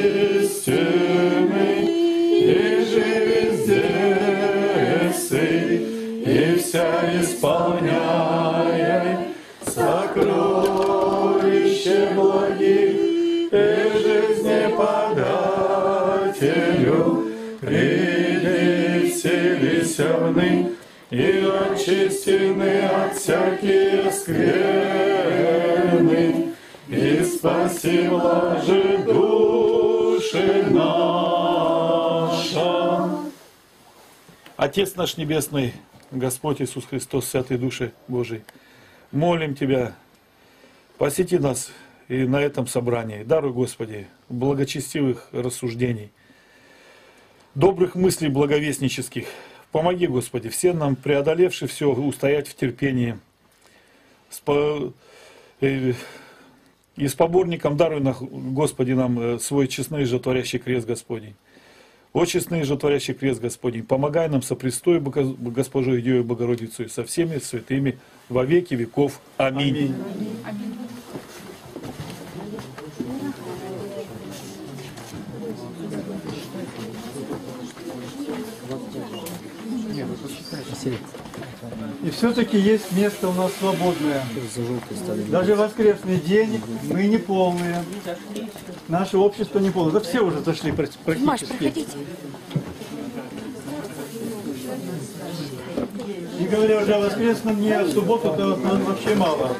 истинный, и же везде сы, и вся исполняй сокровище благих, и жизнеподателю, приди вселися вны, и очистены от всякие скверны, и спаси блаже души наша. Отец наш Небесный, Господь Иисус Христос, святые души Божии, молим Тебя, посети нас и на этом собрании. Даруй, Господи, благочестивых рассуждений, добрых мыслей благовестнических. Помоги, Господи, всем нам, преодолевши все, устоять в терпении. И с поборником даруй, Господи, нам свой честный и животворящий крест Господень. О честный и животворящий крест Господень, помогай нам со Престой Госпожой Девой Богородицу и со всеми святыми во веки веков. Аминь. Аминь. И все-таки есть место у нас свободное. Даже в воскресный день мы не полные. Наше общество не полное. Да все уже зашли практически. Маш, проходите. И говоря уже о воскресном дне, в субботу-то нам вообще мало.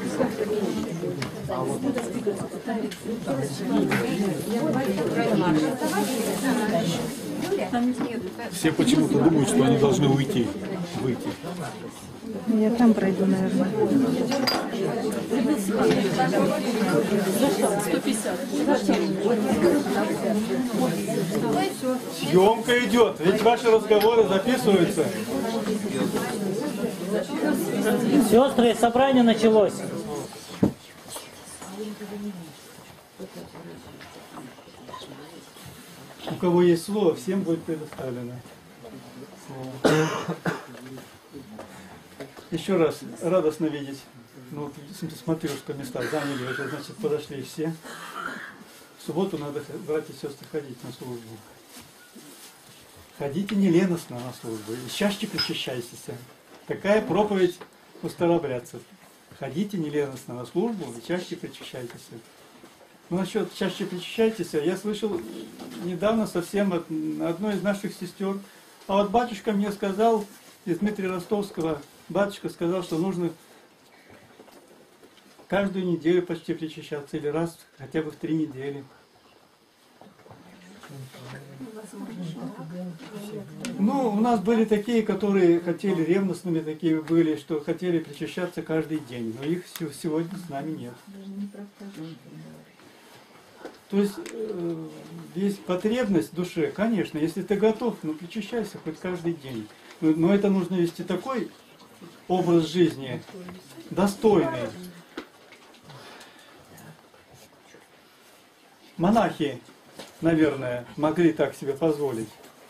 Все почему-то думают, что они должны выйти. Я там пройду, наверное. 150. Съемка идет, ведь ваши разговоры записываются. Сестры, собрание началось. У кого есть слово, всем будет предоставлено слово. Еще раз, радостно видеть. Ну, вот, смотрю, что места заняли, это значит, подошли все. В субботу надо, братья и сестры, ходить на службу. Ходите не леностно на службу, и чаще причащайтесь. Такая проповедь у старообрядцев. Ходите не леностно на службу, и чаще причащайтесь. Ну, насчет чаще причащайтесь, я слышал недавно совсем от одной из наших сестер. А вот батюшка мне сказал, из Дмитрия Ростовского, батюшка сказал, что нужно каждую неделю почти причащаться, или раз хотя бы в 3 недели. Ну, у нас были такие, которые хотели, ревностными такие были, что хотели причащаться каждый день, но их сегодня с нами нет. То есть есть потребность в душе, конечно, если ты готов, ну причащайся хоть каждый день. Но это нужно вести такой образ жизни, достойный. Монахи, наверное, могли так себе позволить.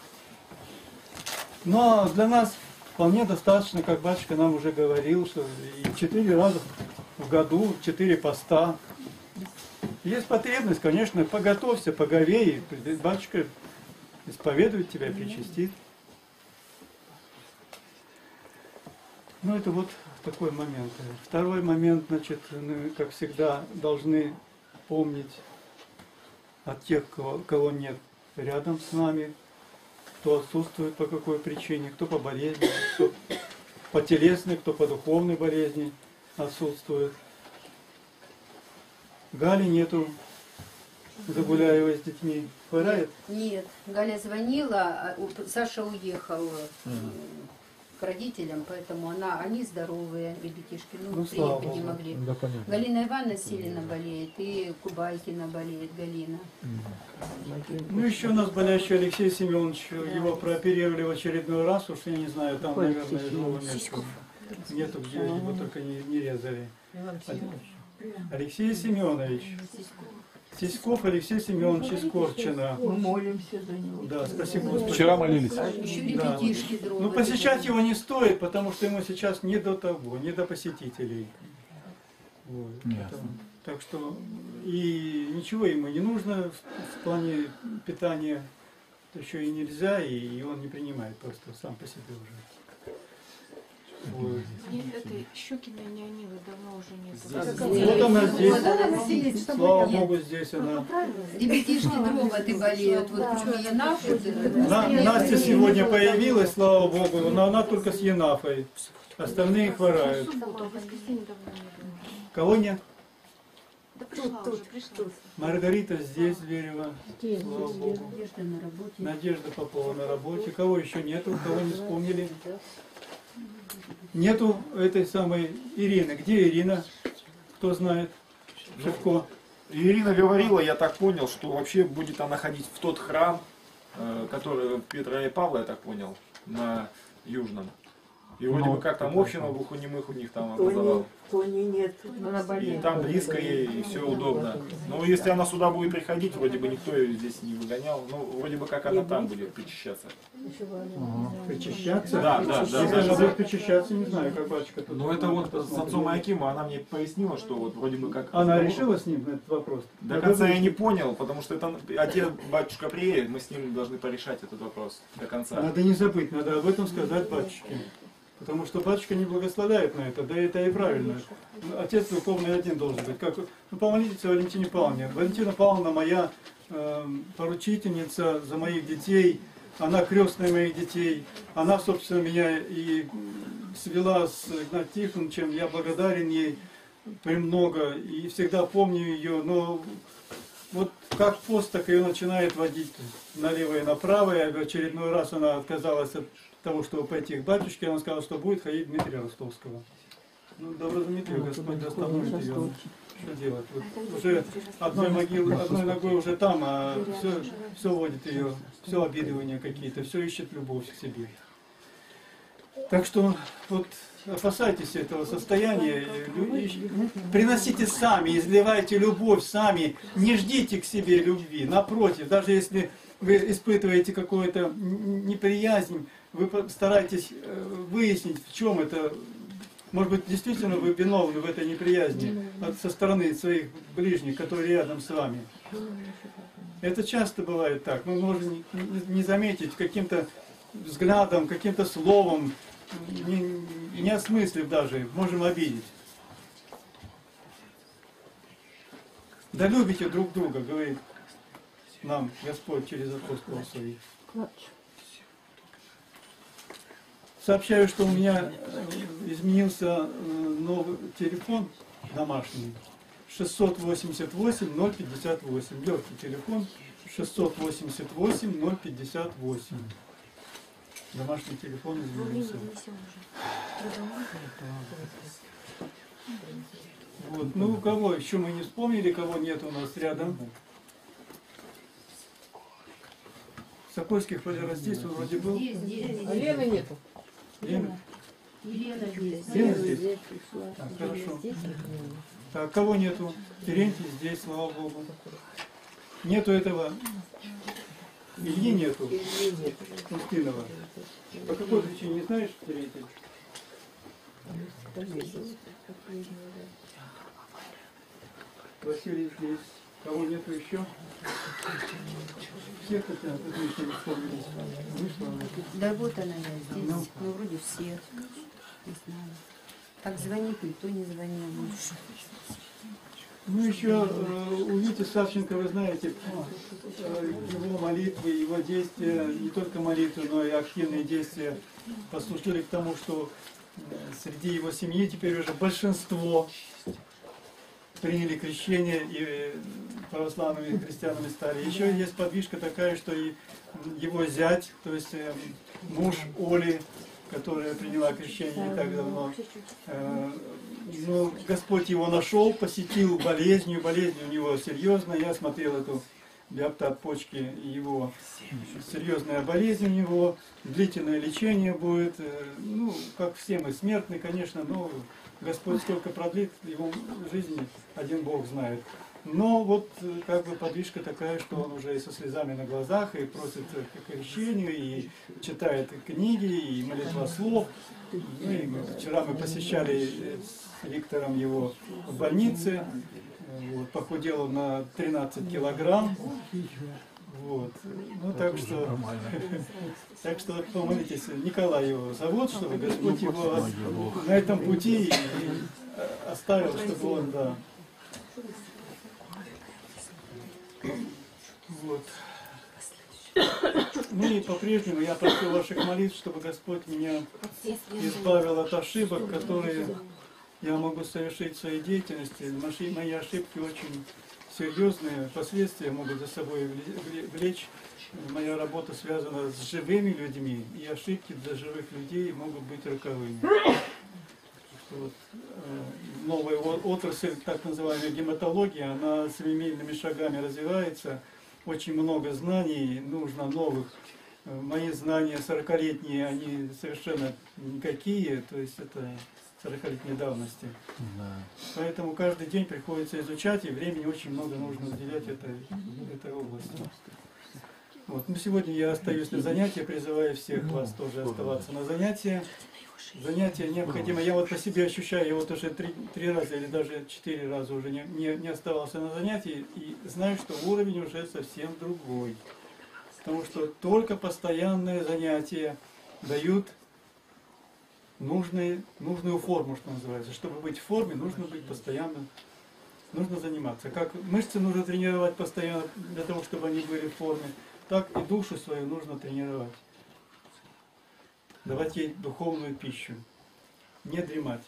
Но для нас вполне достаточно, как батюшка нам уже говорил, что и 4 раза в году, 4 поста. Есть потребность, конечно, поготовься, поговей, батюшка исповедует тебя, причастит. Ну, это вот такой момент. Второй момент, значит, мы, как всегда, должны помнить от тех, кого нет рядом с нами, кто отсутствует по какой причине, кто по болезни, кто по телесной, кто по духовной болезни отсутствует. Гали нету, Загуляева с детьми. Хворает? Нет, Галя звонила, а Саша уехал к родителям, поэтому они здоровые, ребятишки, приехать не могли. Да, Галина Ивановна сильно болеет, и Кубайкина болеет, Галина. Ну, еще у нас болящий Алексей Семенович, его прооперировали в очередной раз, уж я не знаю, там, наверное, живого места нету, где его только не резали. Алексей Семенович. Сиськов Алексей Семенович из Корчина. Мы молимся за него. Да, спасибо, Господи. Вчера молились. Еще ребятишки да. Ну, посещать его не стоит, потому что ему сейчас не до того, не до посетителей. Вот. Так что и ничего ему не нужно в плане питания, еще и нельзя, и он не принимает просто сам по себе уже. Вот. Этой Щукиной Неонилы давно уже нет. Вот она здесь, Вот она сидит, чтобы слава нет. Богу, здесь она. Ребятишки дровоты болеют. Вот почему я Настя сегодня появилась, слава Богу, но она только с Енафой. Остальные хворают. Кого нет? Да пришла уже, пришла. Маргарита здесь, Зверева, слава Богу. Надежда на работе. Надежда Попова на работе. Кого еще нету, кого не вспомнили? Нету этой самой Ирины. Где Ирина? Кто знает? Шевко. Ирина говорила, я так понял, что вообще будет она ходить в тот храм, который Петра и Павла, я так понял, на Южном. И вроде бы как там община глухонемых у них там образовалась. Тони нет. И там близко ей, и все удобно. Но если она сюда будет приходить, вроде бы никто ее здесь не выгонял. Ну, вроде бы как она там будет причащаться. Причащаться? Да. Если она будет причащаться, не знаю, как батюшка тут. Ну это вот с отцом Акима, она мне пояснила, что вот вроде бы как... Она решила с ним на этот вопрос? До конца я не понял, потому что это отец батюшка приедет, мы с ним должны порешать этот вопрос до конца. Надо не забыть, надо об этом сказать батюшке. Потому что батюшка не благословляет на это, да это и правильно. Отец духовный один должен быть. Как, ну, помолитесь о Валентине Павловне. Валентина Павловна моя поручительница за моих детей, она крестная моих детей. Она, собственно, меня и свела с Игнатием Тихоновичем, я благодарен ей премного и всегда помню ее. Но вот как пост, так ее начинает водить налево и направо. И в очередной раз она отказалась от того, чтобы пойти к батюшке, она сказала, что будет ходить Дмитрия Ростовского. Ну, доброзаметлив, Господь достановит ее. Что делать? Вот уже одной ногой уже там, а все водит ее, все обидывания какие-то, все ищет любовь к себе. Так что вот опасайтесь этого состояния, приносите сами, изливайте любовь сами, не ждите к себе любви. Напротив, даже если вы испытываете какую-то неприязнь, вы стараетесь выяснить, в чем это. Может быть, действительно вы виновны в этой неприязни со стороны своих ближних, которые рядом с вами. Это часто бывает так. Мы можем не заметить каким-то взглядом, каким-то словом, не осмыслив даже, можем обидеть. Да любите друг друга, говорит нам Господь через апостолов своих. Сообщаю, что у меня изменился новый телефон домашний. 688-058. Легкий телефон. 688-058. Домашний телефон изменился. Вот. Ну, у кого еще мы не вспомнили, кого нет у нас рядом. Сокольских здесь вроде был. А Лены нету. Лена? Елена здесь. Лена здесь? Так, хорошо. Так, кого нету? Терентий здесь, слава Богу. Нету этого. Ильи нету. Устинова. По какой причине, не знаешь, Терентий? Василий здесь. Кого нету еще? Всех хотят, это еще не вспомнились. Вышла она. Да вот она я здесь. Ну, вроде всех. Не знаю. Так звонит, никто не звонил больше. Ну еще у Вити Савченко, вы знаете, его молитвы, его действия, не только молитвы, но и активные действия послужили к тому, что среди его семьи теперь уже большинство приняли крещение и православными христианами стали. Еще есть подвижка такая, что и его зять, то есть муж Оли, которая приняла крещение не так давно, но Господь его нашел, посетил болезнью, болезнь у него серьезная. Я смотрел эту биоптат почки, его серьезная болезнь у него, длительное лечение будет, ну, как все мы смертны, конечно, но Господь сколько продлит его жизни, один Бог знает. Но вот как бы подвижка такая, что он уже и со слезами на глазах, и просит к крещению, и читает книги, и молитвослов. Ну, и вчера мы посещали с Виктором его в больнице, Вот, похудел на 13 килограмм. Вот. Ну так что, так что помолитесь, Николай его зовут, чтобы Господь его на этом пути и оставил, чтобы он, да. Вот. Ну и по-прежнему я прошу ваших молитв, чтобы Господь меня избавил от ошибок, которые я могу совершить в своей деятельности. Мои ошибки очень серьезные последствия могут за собой влечь. Моя работа связана с живыми людьми, и ошибки для живых людей могут быть роковыми. Вот, новая отрасль, так называемая гематология, она семимильными шагами развивается. Очень много знаний нужно новых. Мои знания 40-летние, они совершенно никакие, то есть это 40-летней давности. Да. Поэтому каждый день приходится изучать, и времени очень много нужно уделять этой области. Вот. Ну, сегодня я остаюсь на занятии, призываю всех вас тоже оставаться на занятии. Занятие необходимо. Я вот по себе ощущаю, я вот уже три раза или даже 4 раза уже не оставался на занятии, и знаю, что уровень уже совсем другой. Потому что только постоянные занятия дают нужную форму, что называется. Чтобы быть в форме, нужно быть постоянно, нужно заниматься. Как мышцы нужно тренировать постоянно для того, чтобы они были в форме, так и душу свою нужно тренировать. Давать ей духовную пищу, не дремать.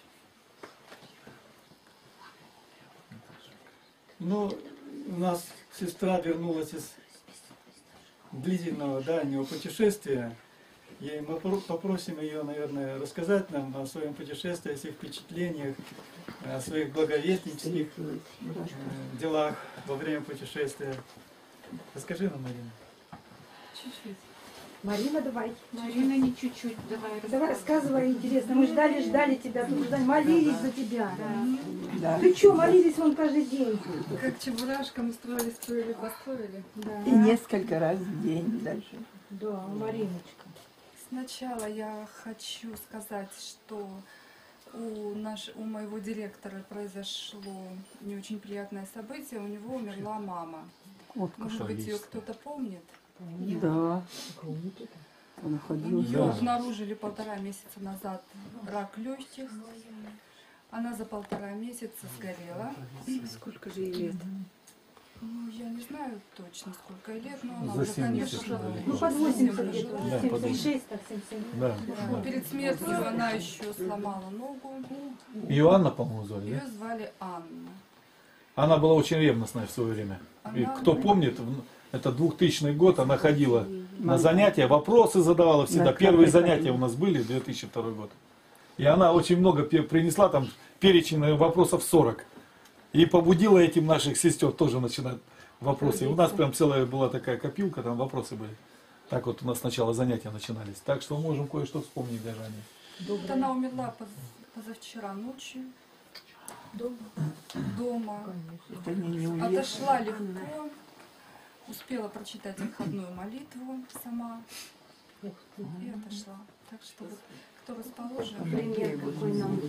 Но у нас сестра вернулась из длительного дальнего путешествия, и мы попросим ее, наверное, рассказать нам о своем путешествии, о своих впечатлениях, о своих благовестнических делах во время путешествия. Расскажи нам, Марина. Чуть-чуть. Марина, давай. Марина, не чуть-чуть, Давай, рассказывай, интересно. Мы ждали тебя, молились за тебя. Да. Ты что, молились вон каждый день? Как чебурашка мы строили, построили. Да. И несколько раз в день даже. Да, Мариночка. Сначала я хочу сказать, что у моего директора произошло не очень приятное событие. У него умерла мама. Может быть, ее кто-то помнит? Да. У нее обнаружили 1,5 месяца назад рак легких. Она за 1,5 месяца сгорела. Сколько же ей лет? Ну, я не знаю точно, сколько ей лет, но она За уже, 70, конечно, Ну, под 80 лет. Да, 76, так 77. Да. перед смертью она еще сломала ногу. Ее Анна, по-моему, звали, Ее да? звали Анна. Она была очень ревностная в свое время. И кто помнит, это 2000 год, она ходила на занятия, вопросы задавала всегда. Первые занятия у нас были, 2002 год. И она очень много принесла, там перечень вопросов 40. И побудила этим наших сестер тоже начинать вопросы. И у нас прям целая была такая копилка, там вопросы были. Так вот у нас сначала занятия начинались. Так что можем кое-что вспомнить даже о ней. Вот она умерла позавчера ночью. Дома. Отошла легко. Успела прочитать выходную молитву сама. И отошла. Так что вот, кто расположен. Пример какой нам.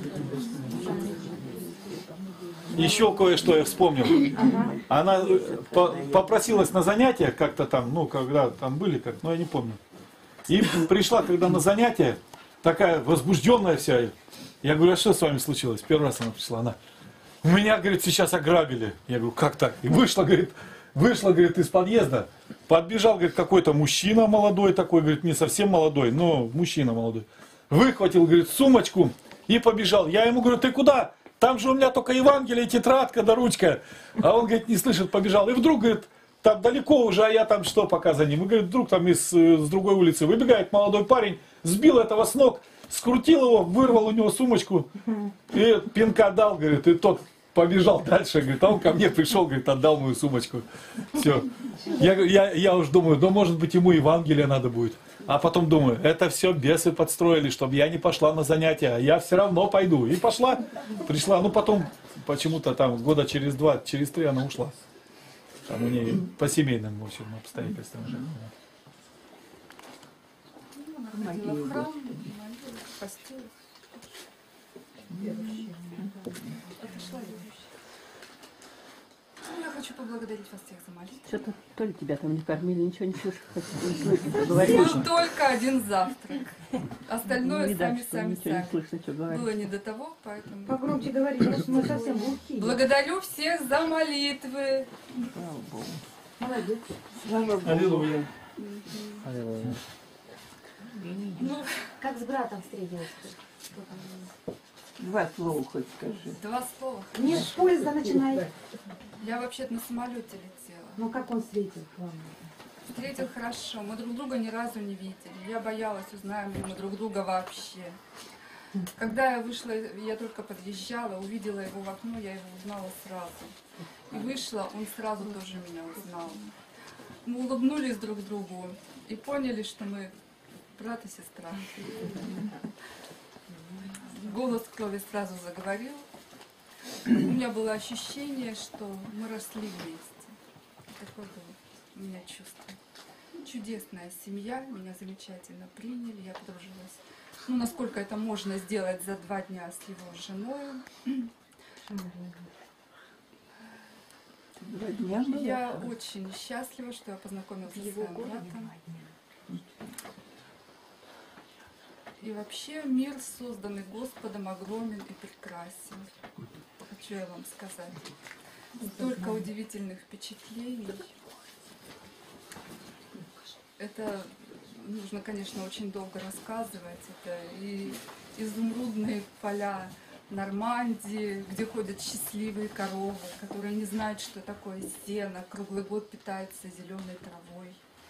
Еще кое-что я вспомнил. Она попросилась на занятия как-то там, ну, когда там были, как, ну, я не помню. И пришла, когда на занятия, такая возбужденная вся. Я говорю, а что с вами случилось? Первый раз она пришла, она, меня, говорит, сейчас ограбили. Я говорю, как так? И вышла, говорит, из подъезда, подбежал, говорит, какой-то мужчина молодой такой, говорит, не совсем молодой, но мужчина молодой. Выхватил, говорит, сумочку и побежал. Я ему говорю, ты куда? Там же у меня только Евангелие, тетрадка да ручка. А он, говорит, не слышит, побежал. И вдруг, говорит, там далеко уже, а я там что, пока за ним. И, говорит, вдруг там с другой улицы выбегает молодой парень, сбил этого с ног, скрутил его, вырвал у него сумочку и пинка дал, говорит, и тот побежал дальше, говорит, а он ко мне пришел, говорит, отдал мою сумочку. Все. Я уж думаю, да может быть ему Евангелие надо будет. А потом думаю, это все бесы подстроили, чтобы я не пошла на занятия, а я все равно пойду. И пошла, пришла, ну потом почему-то там года через 2, через 3 она ушла. Там у нее по семейным, в общем, обстоятельствам уже. Она ходила в храм, молилась, постилась. Отошла любящая. Ну, я хочу поблагодарить вас всех за молитву. Что-то то ли тебя там не кормили, ничего не слышно, не слышно, что говоришь. Был только один завтрак. Остальное Видать, что сами. ничего не слышно, что говоришь. Было не до того, поэтому... Погромче говори, мы совсем глухие. Благодарю всех за молитвы. Слава Богу. Молодец. Слава Богу. Аллилуйя. Ну, Как с братом встретилась ты? Что там было? Два слова хоть скажи. два слова. Нет, с поезда начинай. Я вообще-то на самолете летела. Ну как он встретил к вам? Встретил хорошо. Мы друг друга ни разу не видели. Я боялась, узнаем ли мы друг друга вообще. Когда я вышла, я только подъезжала, увидела его в окно, я его узнала сразу. И вышла, он сразу тоже меня узнал. Мы улыбнулись друг другу и поняли, что мы брат и сестра. Голос крови сразу заговорил. У меня было ощущение, что мы росли вместе. Такое было у меня чувство. Чудесная семья, меня замечательно приняли, я подружилась. Ну, насколько это можно сделать за 2 дня с его женой. 2 дня было? Я очень счастлива, что я познакомилась с своим братом. И вообще мир, созданный Господом, огромен и прекрасен. Хочу я вам сказать. Столько удивительных впечатлений. Это нужно, конечно, очень долго рассказывать. Это и изумрудные поля Нормандии, где ходят счастливые коровы, которые не знают, что такое сено, круглый год питаются зеленой травой.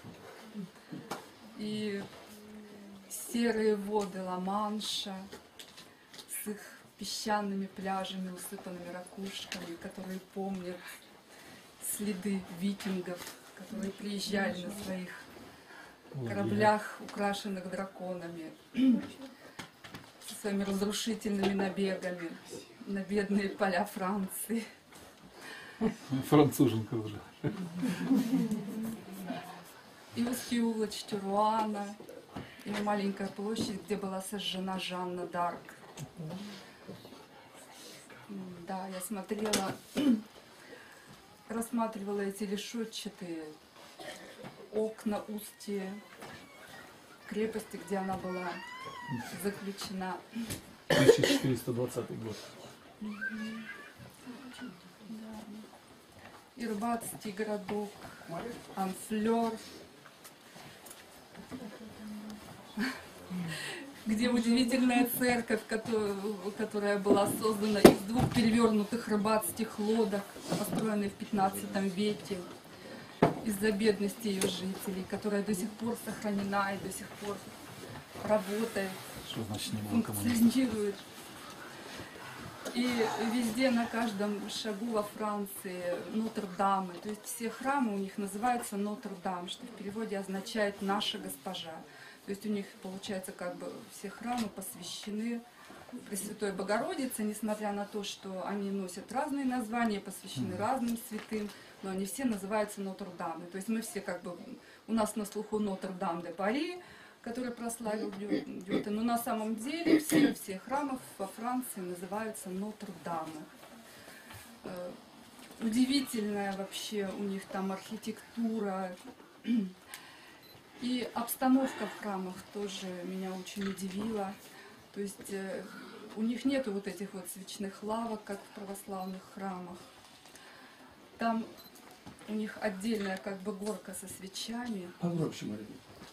И серые воды Ла-Манша с их песчаными пляжами, усыпанными ракушками, которые помнят следы викингов, которые приезжали на своих кораблях, украшенных драконами, со своими разрушительными набегами на бедные поля Франции. Француженка уже. И узкие улочки Руана, и маленькая площадь, где была сожжена Жанна д'Арк. Да, я смотрела, рассматривала эти решетчатые окна устья крепости, где она была заключена. 1420 год. Да. И рыбацкий городок Анфлер, где удивительная церковь, которая была создана из 2 перевернутых рыбацких лодок, построенных в 15 веке, из-за бедности ее жителей, которая до сих пор сохранена и до сих пор работает, Что значит не было коммунистов? функционирует. И везде, на каждом шагу во Франции Нотр-Дамы, то есть все храмы у них называются Нотр-Дам, что в переводе означает «наша госпожа». То есть у них, получается, как бы все храмы посвящены Пресвятой Богородице, несмотря на то, что они носят разные названия, посвящены разным святым, но они все называются Нотр-Дамы. То есть мы все как бы, у нас на слуху Нотр-Дам-де-Пари, который прославил Гёте, но на самом деле все храмы во Франции называются Нотр-Дамы. Удивительная вообще у них там архитектура. И обстановка в храмах тоже меня очень удивила. То есть у них нету вот этих вот свечных лавок, как в православных храмах. Там у них отдельная как бы горка со свечами. Погромче, Мария.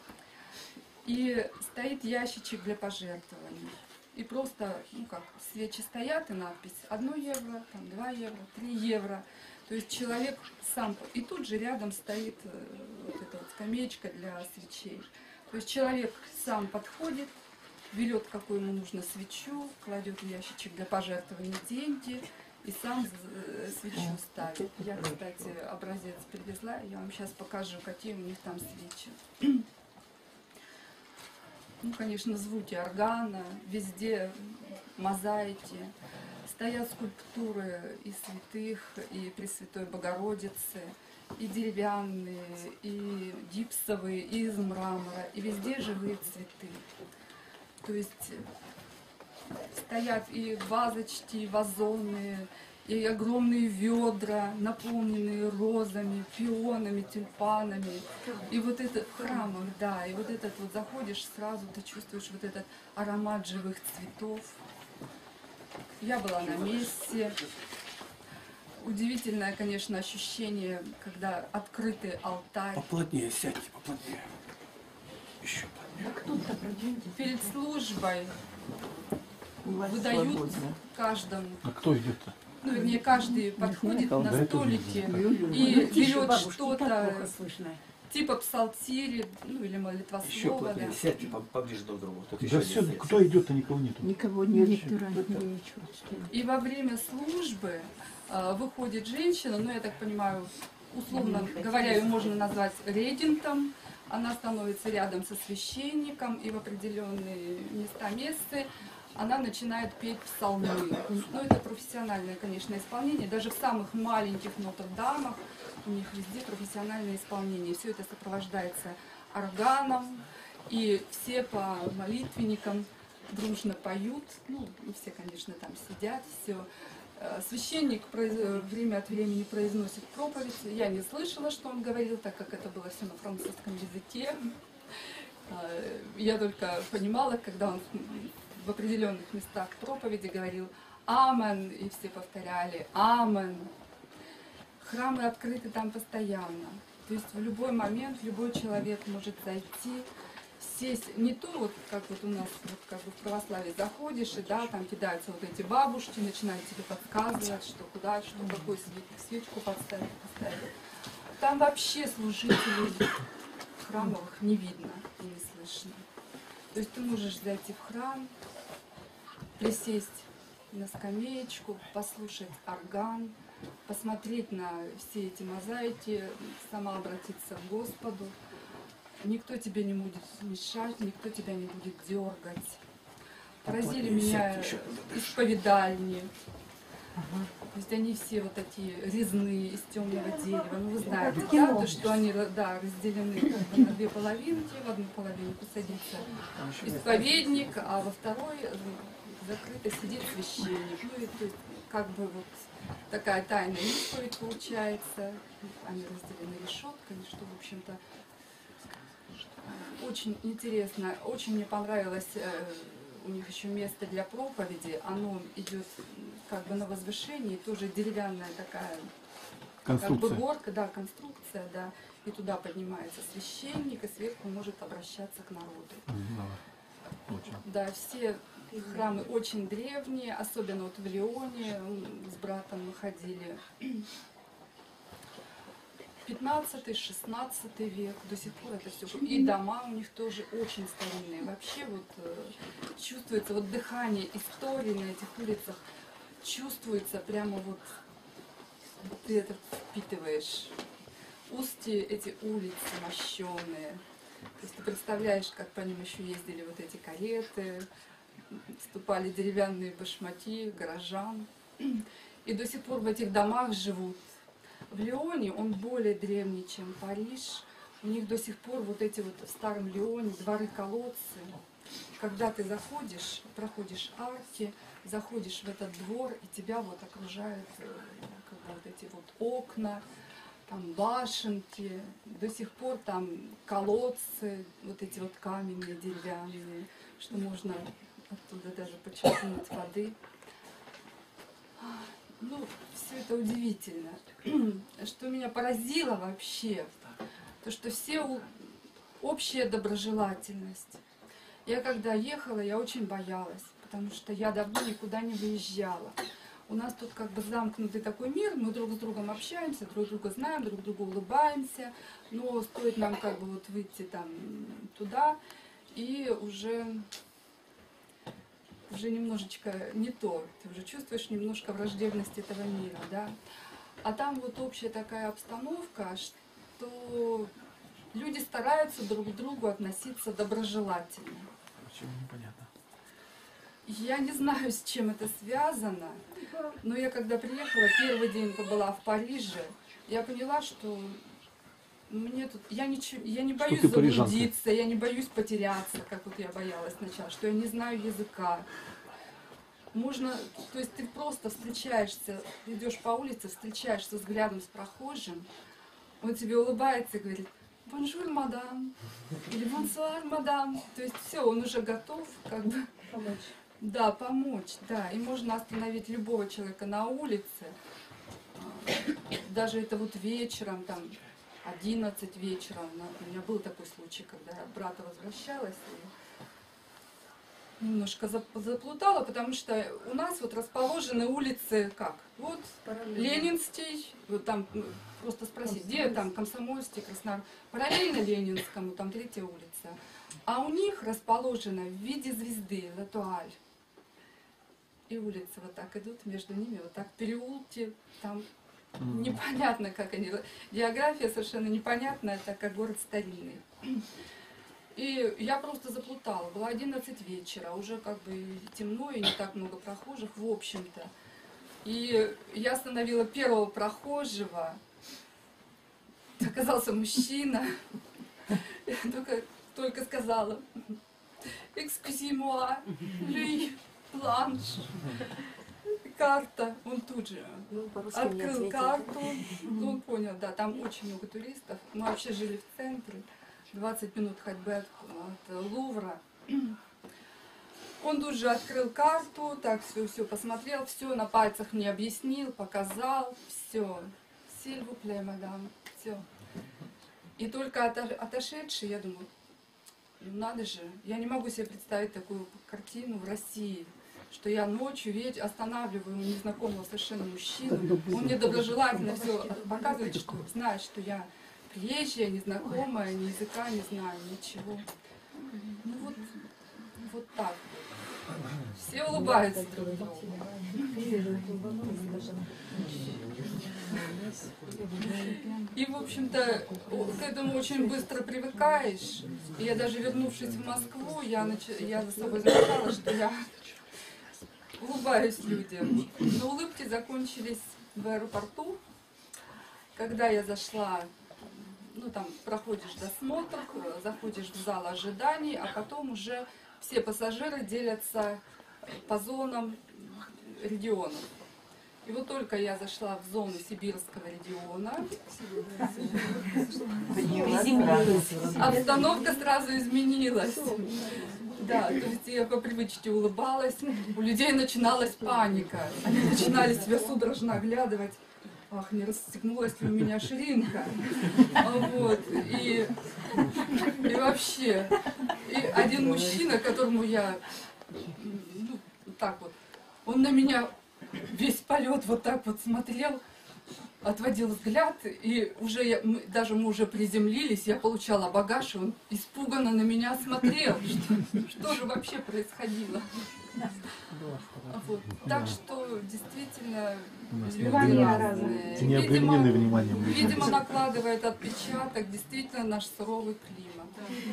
И стоит ящичек для пожертвований. И просто, ну как, свечи стоят и надпись 1 евро, там 2 евро, 3 евро. То есть человек сам, и тут же рядом стоит вот эта вот скамеечка для свечей. То есть человек сам подходит, берет, какую ему нужно свечу, кладет в ящичек для пожертвований деньги и сам свечу ставит. Я, кстати, образец привезла, я вам сейчас покажу, какие у них там свечи. Ну, конечно, звуки органа, везде мозаики. Стоят скульптуры и святых, и Пресвятой Богородицы, и деревянные, и гипсовые, и из мрамора, и везде живые цветы. То есть стоят и вазочки, и вазоны, и огромные ведра, наполненные розами, пионами, тюльпанами. И вот это в храмах, да, и вот этот вот заходишь, сразу ты чувствуешь вот этот аромат живых цветов. Я была на месте. Удивительное, конечно, ощущение, когда открытый алтарь. Поплотнее сядьте, поплотнее. Еще плотнее. Перед службой выдают каждому. А кто идет-то? Ну, вернее, каждый подходит на столике и берет что-то типа псалтири, ну или молитвослова. Да. Сядьте поближе друг к другу. Да все, кто идет-то, никого нету. Никого нет. И во время службы выходит женщина, ну я так понимаю, условно говоря, ее можно назвать регентом. Она становится рядом со священником, и в определенные места мессы она начинает петь псалмы. Ну, это профессиональное, конечно, исполнение. Даже в самых маленьких Нотр-Дамах у них везде профессиональное исполнение. Все это сопровождается органом, и все по молитвенникам дружно поют. Ну, не все, конечно, там сидят, все. Священник время от времени произносит проповедь. Я не слышала, что он говорил, так как это было все на французском языке. Я только понимала, когда он в определенных местах проповеди говорил «Амен», и все повторяли «Амен». Храмы открыты там постоянно. То есть в любой момент любой человек может зайти, сесть. Не то, вот, как вот у нас вот, как бы в православии заходишь, и да, там кидаются вот эти бабушки, начинают тебе подсказывать, что куда, что какую свечку поставить. Там вообще служителей храмовых не видно и не слышно. То есть ты можешь зайти в храм, присесть на скамеечку, послушать орган, посмотреть на все эти мозаики, сама обратиться к Господу. Никто тебе не будет мешать, никто тебя не будет дергать. Поразили меня исповедальни. То есть они все вот такие резные, из темного дерева. Ну вы знаете, да, то, что они разделены как бы на две половинки. В одну половинку садится исповедник, а во второй закрыто сидит священник. Ну и то есть как бы вот такая тайная исповедь получается. Они разделены решетками, что, в общем-то, очень интересно. Очень мне понравилось, у них еще место для проповеди. Оно идет как бы на возвышении, тоже деревянная такая как бы горка, да, конструкция, да. И туда поднимается священник, и сверху может обращаться к народу. Да, все храмы очень древние, особенно вот в Лионе с братом мы ходили. 15-16 век, до сих пор это все. И дома у них тоже очень старинные. Вообще вот чувствуется вот дыхание истории на этих улицах, чувствуется прямо вот, ты это впитываешь. Устье, эти улицы мощеные. То есть ты представляешь, как по ним еще ездили вот эти кареты, вступали деревянные башмаки горожан. И до сих пор в этих домах живут. В Лионе он более древний, чем Париж. У них до сих пор вот эти вот в старом Лионе дворы-колодцы. Когда ты заходишь, проходишь арки, заходишь в этот двор, и тебя вот окружают как бы вот эти вот окна, там башенки, до сих пор там колодцы, вот эти вот каменные, деревянные, что можно оттуда даже почерпнуть воды. Ну, все это удивительно. Что меня поразило вообще, то что все общая доброжелательность. Я когда ехала, я очень боялась, потому что я давно никуда не выезжала. У нас тут как бы замкнутый такой мир, мы друг с другом общаемся, друг друга знаем, друг другу улыбаемся, но стоит нам как бы вот выйти там туда, и уже немножечко не то, ты уже чувствуешь немножко враждебность этого мира, да. А там вот общая такая обстановка, что люди стараются друг к другу относиться доброжелательно. Почему непонятно? Я не знаю, с чем это связано, но я когда приехала, первый день побыла в Париже, я поняла, что мне тут, я не боюсь заблудиться, я не боюсь потеряться, как вот я боялась сначала, что я не знаю языка. можно, то есть ты просто встречаешься, идешь по улице, встречаешься взглядом с прохожим, он тебе улыбается и говорит: «Бонжур, мадам», или «Бонсуар, мадам». То есть все, он уже готов как бы помочь. Да, помочь, да. И можно остановить любого человека на улице. Даже это вот вечером, там, 11 вечера. У меня был такой случай, когда я от брата возвращалась и немножко заплутала, потому что у нас вот расположены улицы как? Вот Ленинский, вот там просто спросить, где там Комсомольский, Краснодар, параллельно Ленинскому, там 3-я улица. А у них расположено в виде звезды Латуаль. И улицы вот так идут между ними, вот так переулки, там непонятно, как они. География совершенно непонятная, так как город старинный. И я просто заплутала. Было 11 вечера, уже как бы темно и не так много прохожих, в общем-то. И я остановила первого прохожего. Оказался мужчина. Я только сказала: «Excusez-moi, lui, blanche». Карта. Он тут же открыл карту. Он понял, да, там очень много туристов. Мы вообще жили в центре. 20 минут ходьбы от Лувра. Он тут же открыл карту, так все посмотрел, все на пальцах мне объяснил, показал, все. S'il vous plaît, мадам, все. И только отошедший, я думаю, ну надо же, я не могу себе представить такую картину в России, что я ночью останавливаю незнакомого совершенно мужчину, он мне доброжелательно все показывает, что знает, что я приезжая, незнакомая, ни языка не знаю, ничего. Ну вот так. Все улыбаются друг другу. И, в общем-то, к этому очень быстро привыкаешь. И я даже вернувшись в Москву, я за собой замечала, что я улыбаюсь людям. Но улыбки закончились в аэропорту, когда я зашла. Ну, там проходишь досмотр, заходишь в зал ожиданий, а потом уже все пассажиры делятся по зонам регионов. И вот только я зашла в зону сибирского региона, обстановка сразу изменилась. Да, то есть я по привычке улыбалась, у людей начиналась паника, они начинали себя судорожно оглядывать. Ах, не расстегнулась ли у меня ширинка. Вот. И вообще. И один мужчина, которому я, ну, так вот, он на меня весь полет вот так вот смотрел, отводил взгляд, и уже мы уже приземлились, я получала багаж, и он испуганно на меня смотрел, что же вообще происходило. Вот. Так что действительно люди разные. Не обременены вниманием. Видимо, накладывает отпечаток действительно наш суровый климат.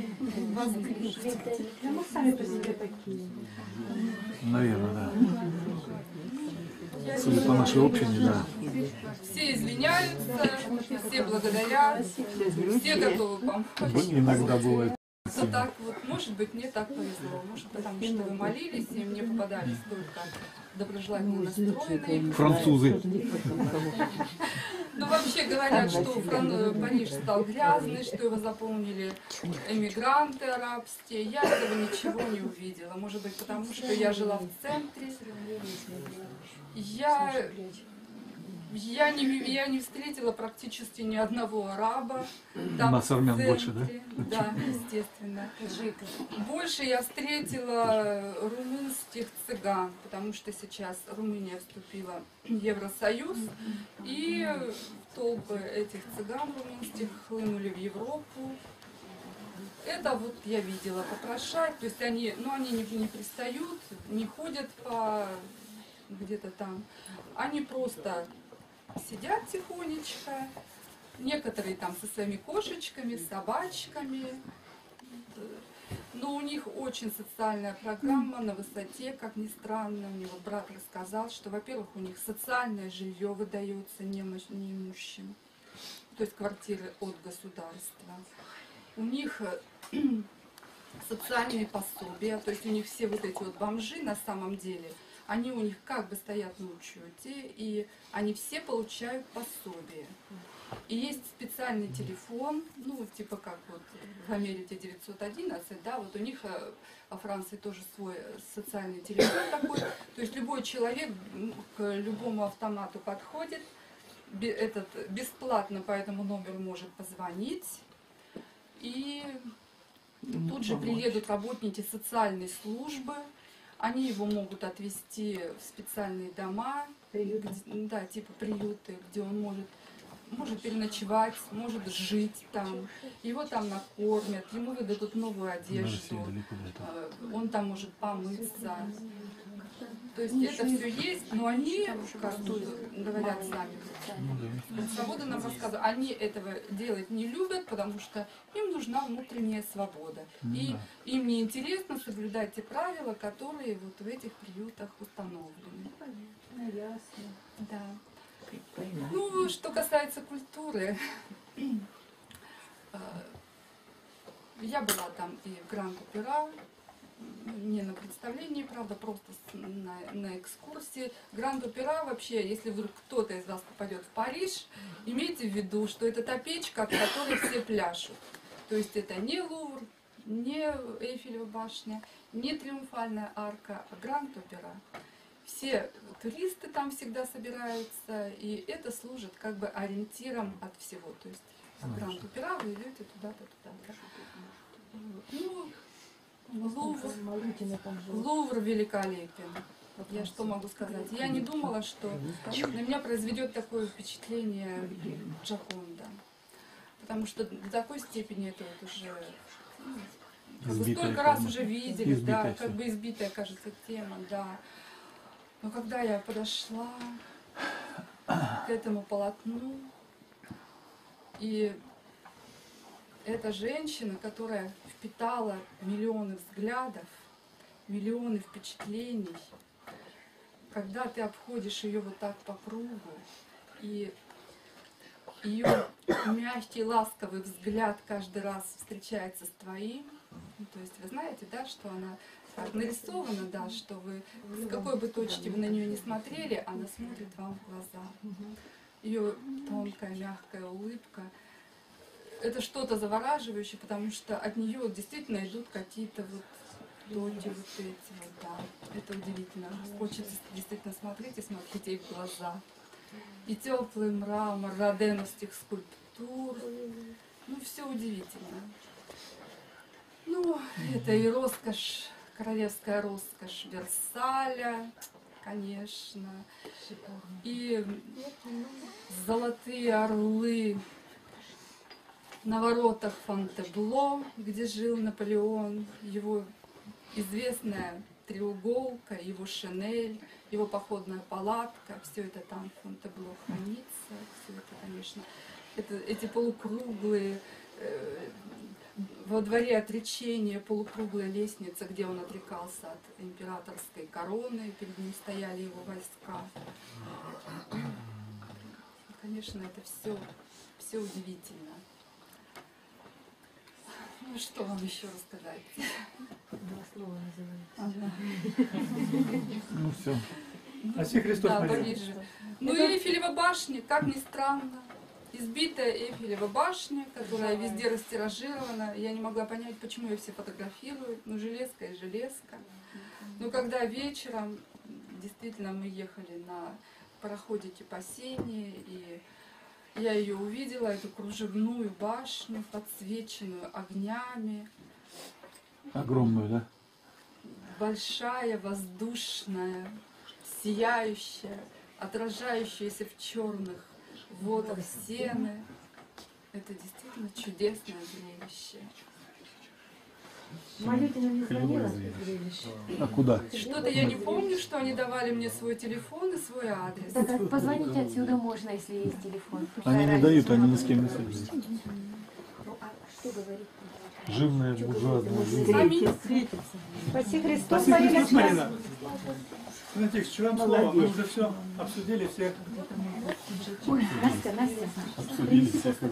Мы сами по себе такие. Наверное, да. Судя по нашей общине, да. Все извиняются, все благодарят, все готовы помочь. Иногда бывает. Вот так вот, может быть, мне так повезло, может, потому что вы молились, и мне попадались только доброжелательно настроенные. Французы. Ну, вообще говорят, что Париж стал грязный, что его заполнили эмигранты арабские. Я этого ничего не увидела. Может быть, потому что я жила в центре. Я не встретила практически ни одного араба. Там у нас армян больше, да? Да, естественно. Больше я встретила румынских цыган, потому что сейчас Румыния вступила в Евросоюз, и толпы этих цыган румынских хлынули в Европу. Это вот я видела попрошать, то есть они не пристают, не ходят по где-то там, они просто сидят тихонечко, некоторые там со своими кошечками, собачками, но у них очень социальная программа на высоте, как ни странно. Мне вот брат рассказал, что, во-первых, у них социальное жилье выдается неимущим, то есть квартиры от государства. У них социальные пособия, то есть у них все вот эти вот бомжи на самом деле, они у них как бы стоят на учете, и они все получают пособие. И есть специальный телефон, ну, типа как вот в Америке 911, да, вот у них во Франции тоже свой социальный телефон такой. То есть любой человек к любому автомату подходит, этот бесплатно по этому номеру может позвонить, и тут же приедут работники социальной службы, они его могут отвезти в специальные дома, да, типа приюты, где он может переночевать, может жить там, его там накормят, ему выдадут новую одежду, он там может помыться. То есть это все есть, но они, как тут говорят сами, свобода нам рассказывает, они этого делать не любят, потому что им нужна внутренняя свобода. И им не интересно соблюдать те правила, которые вот в этих приютах установлены. Ясно. Да. Ну, что касается культуры, я была там и в Гранд-Опера, не на представлении, правда, просто на экскурсии. Гранд-Опера вообще, если вдруг кто-то из вас попадет в Париж, имейте в виду, что это та печка, от которой все пляшут. То есть это не Лувр, не Эйфелева башня, не Триумфальная арка, а Гранд-Опера. Все туристы там всегда собираются, и это служит как бы ориентиром от всего. То есть Гранд-Опера вы идете туда-то, туда-то. Ну, Лувр великолепен. Я что могу сказать? Я не думала, что на меня произведет такое впечатление Джаконда. Потому что до такой степени это вот уже как бы столько раз уже видели, да, как бы избитая, кажется, тема, да. Но когда я подошла к этому полотну, и эта женщина, которая впитала миллионы взглядов, миллионы впечатлений, когда ты обходишь ее вот так по кругу, и ее мягкий, ласковый взгляд каждый раз встречается с твоим, ну, то есть вы знаете, да, что она так нарисована, да, что вы с какой бы точки вы на нее не смотрели, она смотрит вам в глаза. Ее тонкая, мягкая улыбка. Это что-то завораживающее, потому что от нее действительно идут какие-то вот токи, вот эти вот, да. Это удивительно. Хочется действительно смотреть и смотреть ей в глаза. И теплый мрамор роденовских скульптур. Ну, все удивительно. Ну, это и роскошь, королевская роскошь Версаля, конечно. И золотые орлы на воротах Фонтебло, где жил Наполеон, его известная треуголка, его шинель, его походная палатка, все это там в Фонтебло хранится, все это, конечно, эти полукруглые, во дворе отречения полукруглая лестница, где он отрекался от императорской короны, перед ним стояли его войска. Конечно, это все удивительно. Ну что вам еще рассказать? Два слова называется. Ну все. Спаси Христос, Да, Мария. Париже. Ну и Эйфелева башня, как ни странно. Избитая Эйфелева башня, которая везде растиражирована. Я не могла понять, почему ее все фотографируют. Ну, железка и железка. Но когда вечером, действительно, мы ехали на пароходике по Сене, и я ее увидела, эту кружевную башню, подсвеченную огнями. Огромную, да? Большая, воздушная, сияющая, отражающаяся в черных водах Сены. Это действительно чудесное зрелище. Малютина не звонила? А куда? Что-то я не помню, что они давали мне свой телефон и свой адрес. Так позвонить отсюда можно, если есть телефон. Они не дают, они ни с кем не связываются. Ну, а что говорить? Жирная, буржуазная жизнь. Сами Спаси Христос, Спаси Мария. Христос, Марина. Смотрите, с чего слово? Мы уже все обсудили, все. Ой, Настя. Обсудили всех.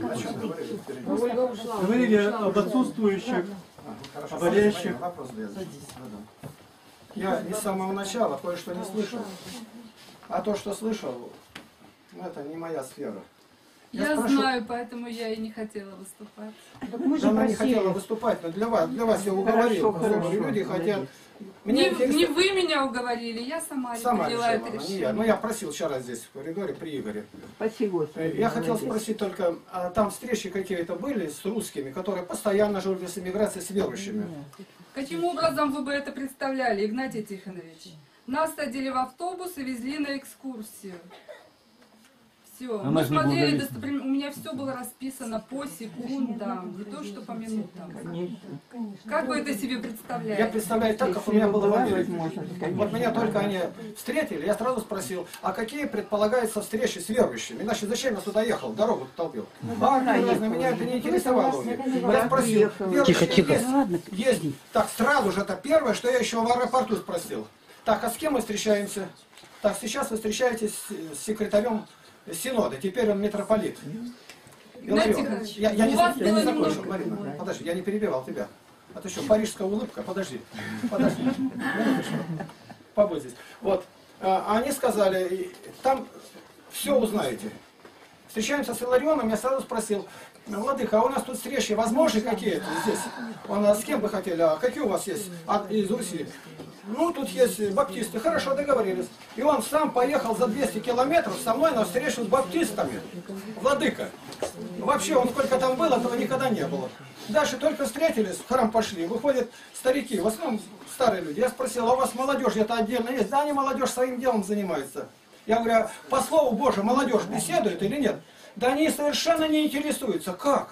Говорили об отсутствующих, о болящих. Я не с самого начала кое-что не слышал. А то, что слышал, это не моя сфера. Я знаю, поэтому я и не хотела выступать. Так мы же Она не просили. хотела выступать, но для вас я уговорил. Хорошо. Люди хотят... Не интересно- вы меня уговорили, я сама Сама приняла это решила, не решение. я. Ну, я просил вчера здесь в коридоре при Игоре. Спасибо, Господи. Я хотел молодец. спросить только, а там встречи какие-то были с русскими, которые постоянно жили с эмиграцией, с верующими? Каким образом вы бы это представляли, Игнатий Тихонович? Нас садили в автобус и везли на экскурсию. Все. Мы Она же не смотрели, журналист. у меня все было расписано по секундам, не то что по минутам. Как вы это себе представляете? Я представляю так, как у меня было в Была Америке. возможность, конечно. Вот меня только они встретили, я сразу спросил, а какие предполагаются встречи с верующими? Иначе зачем я сюда ехал, дорогу толпил? Меня это не интересовало. Я спросил, верующие Тихо. есть? Ладно, Есть. Так, сразу же, это первое, что я еще в аэропорту спросил. Так, а с кем мы встречаемся? Так, сейчас вы встречаетесь с секретарем Синода, теперь он митрополит. Игнатий Иларион. Тихонович, Я не у вас закончил, было немного- Марина. Подожди, я не перебивал тебя. А то еще парижская улыбка, подожди. Минуточку. Побудь здесь. Вот. Они сказали, там все узнаете. Встречаемся с Иларионом, я сразу спросил, владыка, а у нас тут встречи возможны какие-то здесь? Он, а с кем вы хотели? А какие у вас есть из Руси? Ну, тут есть баптисты. Хорошо, договорились. И он сам поехал за 200 километров со мной на встречу с баптистами. Владыка. Вообще, он сколько там был, этого никогда не было. Дальше только встретились, в храм пошли. Выходят старики, в основном старые люди. Я спросил, а у вас молодежь где-то отдельно есть? Да, они молодежь своим делом занимается. Я говорю, а по слову Божьему молодежь беседует или нет? Да они совершенно не интересуются. Как?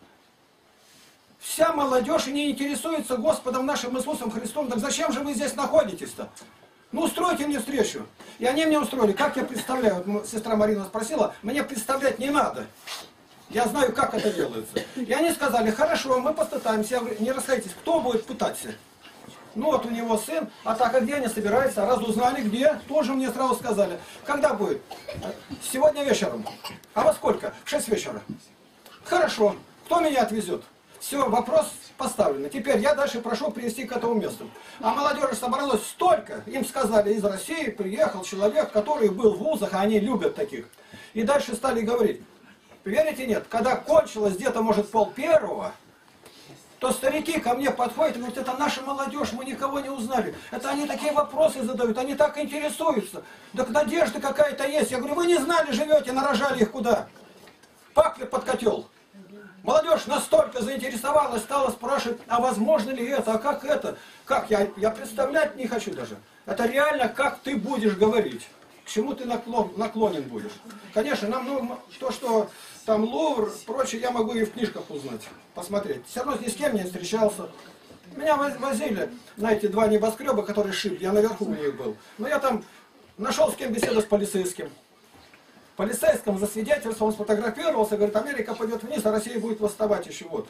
Вся молодежь не интересуется Господом нашим Иисусом Христом. Так зачем же вы здесь находитесь-то? Ну, устройте мне встречу. И они мне устроили. Как я представляю? Вот сестра Марина спросила. Мне представлять не надо. Я знаю, как это делается. И они сказали, хорошо, мы попытаемся. Я говорю, не расходитесь. Кто будет пытаться? Ну, вот у него сын. А так, а где они собираются? Раз узнали, где? Тоже мне сразу сказали. Когда будет? Сегодня вечером. А во сколько? В 6 вечера. Хорошо. Кто меня отвезет? Все, вопрос поставлен. Теперь я дальше прошу привести к этому месту. А молодежи собралось столько, им сказали, из России приехал человек, который был в вузах, а они любят таких. И дальше стали говорить, верите, нет, когда кончилось где-то, может, 12:30, то старики ко мне подходят и говорят, это наша молодежь, мы никого не узнали. Это они такие вопросы задают, они так интересуются. Так надежда какая-то есть. Я говорю, вы не знали, живете, нарожали их куда? Пакли под котел. Молодежь настолько заинтересовалась, стала спрашивать, а возможно ли это, а как это? Как? Я представлять не хочу даже. Это реально, как ты будешь говорить. К чему ты наклонен будешь. Конечно, нам нужно то, что там Лувр, прочее, я могу и в книжках узнать, посмотреть. Все равно ни с кем не встречался. Меня возили на эти 2 небоскреба, которые шибли, я наверху у них был. Но я там нашел с кем беседовать с полицейским. Полицейскому засвидетельствовал, он сфотографировался, говорит, Америка пойдет вниз, а Россия будет восставать еще вот.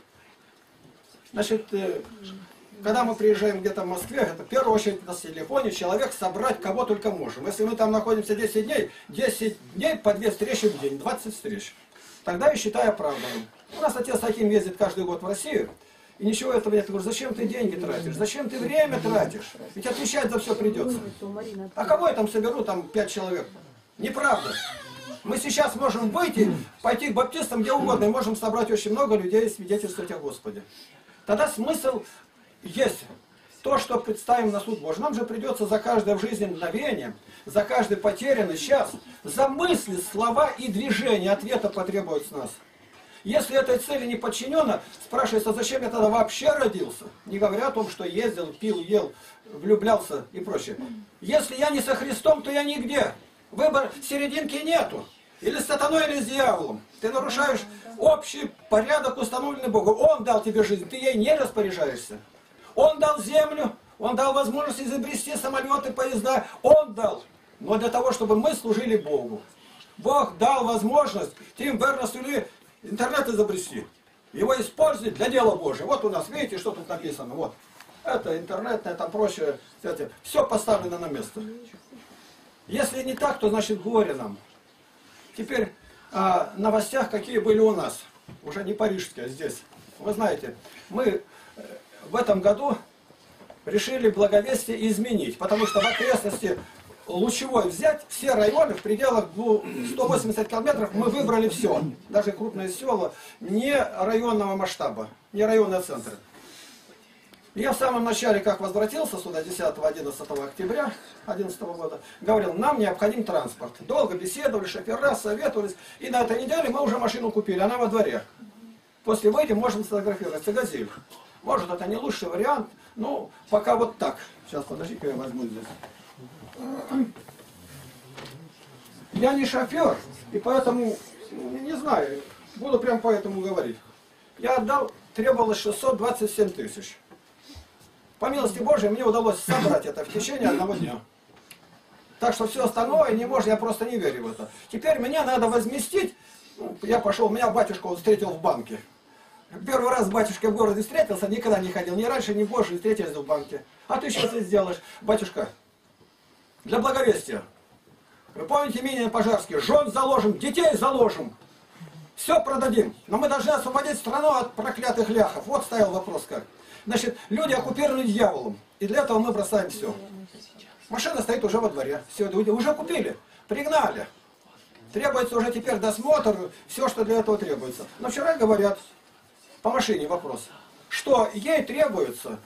Значит, когда мы приезжаем где-то в Москве, это в первую очередь на телефоне человек собрать кого только можем. Если мы там находимся 10 дней по 2 встречи в день, 20 встреч. Тогда я считаю оправданным. У нас отец Аким ездит каждый год в Россию, и ничего этого нет. Я говорю, зачем ты деньги тратишь, зачем ты время тратишь? Ведь отвечать за все придется. А кого я там соберу, там 5 человек? Неправда. Мы сейчас можем выйти, пойти к баптистам где угодно, и можем собрать очень много людей и свидетельствовать о Господе. Тогда смысл есть. То, что представим на суд Божий. Нам же придется за каждое в жизни мгновение, за каждый потерянный час, за мысли, слова и движения ответа потребуют с нас. Если этой цели не подчинено, спрашивается, зачем я тогда вообще родился? Не говоря о том, что ездил, пил, ел, влюблялся и прочее. Если я не со Христом, то я нигде. Выбор серединки нету. Или с сатаной, или с дьяволом. Ты нарушаешь общий порядок, установленный Богом. Он дал тебе жизнь, ты ей не распоряжаешься. Он дал землю, он дал возможность изобрести самолеты, поезда. Он дал. Но для того, чтобы мы служили Богу. Бог дал возможность Тим Бернес-Лью интернет изобрести. Его использовать для дела Божьего. Вот у нас, видите, что тут написано. Вот. Это интернет, это прочее. Все поставлено на место. Если не так, то значит горе нам. Теперь о новостях, какие были у нас. Уже не парижские, а здесь. Вы знаете, мы в этом году решили Благовестие изменить, потому что в окрестности Лучевой взять все районы в пределах 180 километров мы выбрали все, даже крупные села, не районного масштаба, не районные центры. Я в самом начале, как возвратился сюда 10-11 октября 2011 года, говорил, нам необходим транспорт. Долго беседовали, шофера, советовались, и на этой неделе мы уже машину купили, она во дворе. После выйдем, можем сфотографировать, «Газель». Может, это не лучший вариант, но пока вот так. Сейчас, подожди-ка, я возьму здесь. Я не шофер, и поэтому, не знаю, буду прям поэтому говорить. Я отдал, требовалось 627 тысяч. По милости Божией мне удалось собрать это в течение одного дня. Так что все остальное не может, я просто не верю в это. Теперь мне надо возместить. Я пошел, меня батюшка встретил в банке. Первый раз с батюшкой в городе встретился, никогда не ходил, ни раньше, ни позже, встретились в банке. А ты что здесь делаешь? Батюшка, для Благовестия. Вы помните имение Пожарские? Жен заложим, детей заложим. Все продадим. Но мы должны освободить страну от проклятых ляхов. Вот стоял вопрос как. Значит, люди оккупированы дьяволом. И для этого мы бросаем все. Машина стоит уже во дворе. Все, уже купили. Пригнали. Требуется уже теперь досмотр, все, что для этого требуется. Но вчера говорят, по машине вопрос, что ей требуется,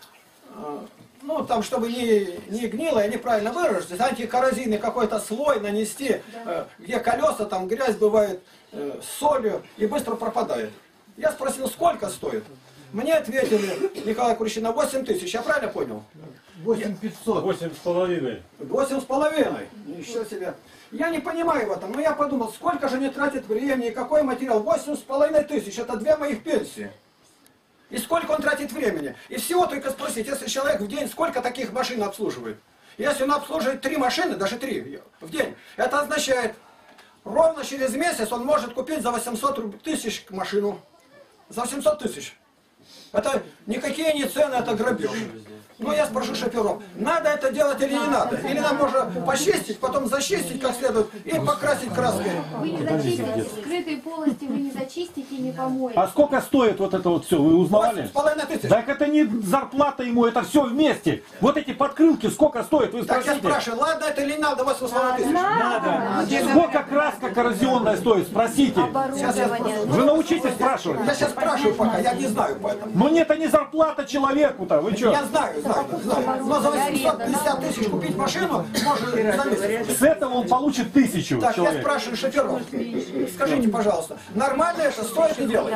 ну там, чтобы не гнило, я неправильно выражусь, антикоррозийный какой-то слой нанести, где колеса, там грязь бывает, с солью и быстро пропадает. Я спросил, сколько стоит? Мне ответили, Николай Курщина, 8 тысяч, я правильно понял? 8500. 8,5. 8,5. Еще себе. Я не понимаю в этом, но я подумал, сколько же не тратит времени, какой материал? 8,5 тысяч, это 2 моих пенсии. И сколько он тратит времени? И всего только спросить, если человек в день сколько таких машин обслуживает? Если он обслуживает 3 машины, даже 3 в день, это означает, ровно через месяц он может купить за 800 тысяч машину. За 800 тысяч. Это никакие не цены, это грабеж. Ну, я спрошу шоферов, надо это делать или не надо? Или нам можно почистить, потом зачистить как следует и покрасить краской? Вы не зачистите, скрытые полости вы не зачистите и не помоете. А сколько стоит вот это вот все? Вы узнавали? 8,5 тысяч. Так это не зарплата ему, это все вместе. Вот эти подкрылки сколько стоят? Вы Так я спросите. спрашиваю, ладно это или не надо 8,5 тысяч? Надо. Сколько краска коррозионная стоит? Спросите. Вы научитесь спрашивать. Я сейчас спрашиваю пока, я не знаю поэтому. Но нет, это не зарплата человеку-то. Вы что? Я знаю. Но за 850 тысяч купить машину можно за месяц. С этого он получит 1000 Так, человек. я спрашиваю шоферов. Скажите, пожалуйста, нормально это стоит и делать?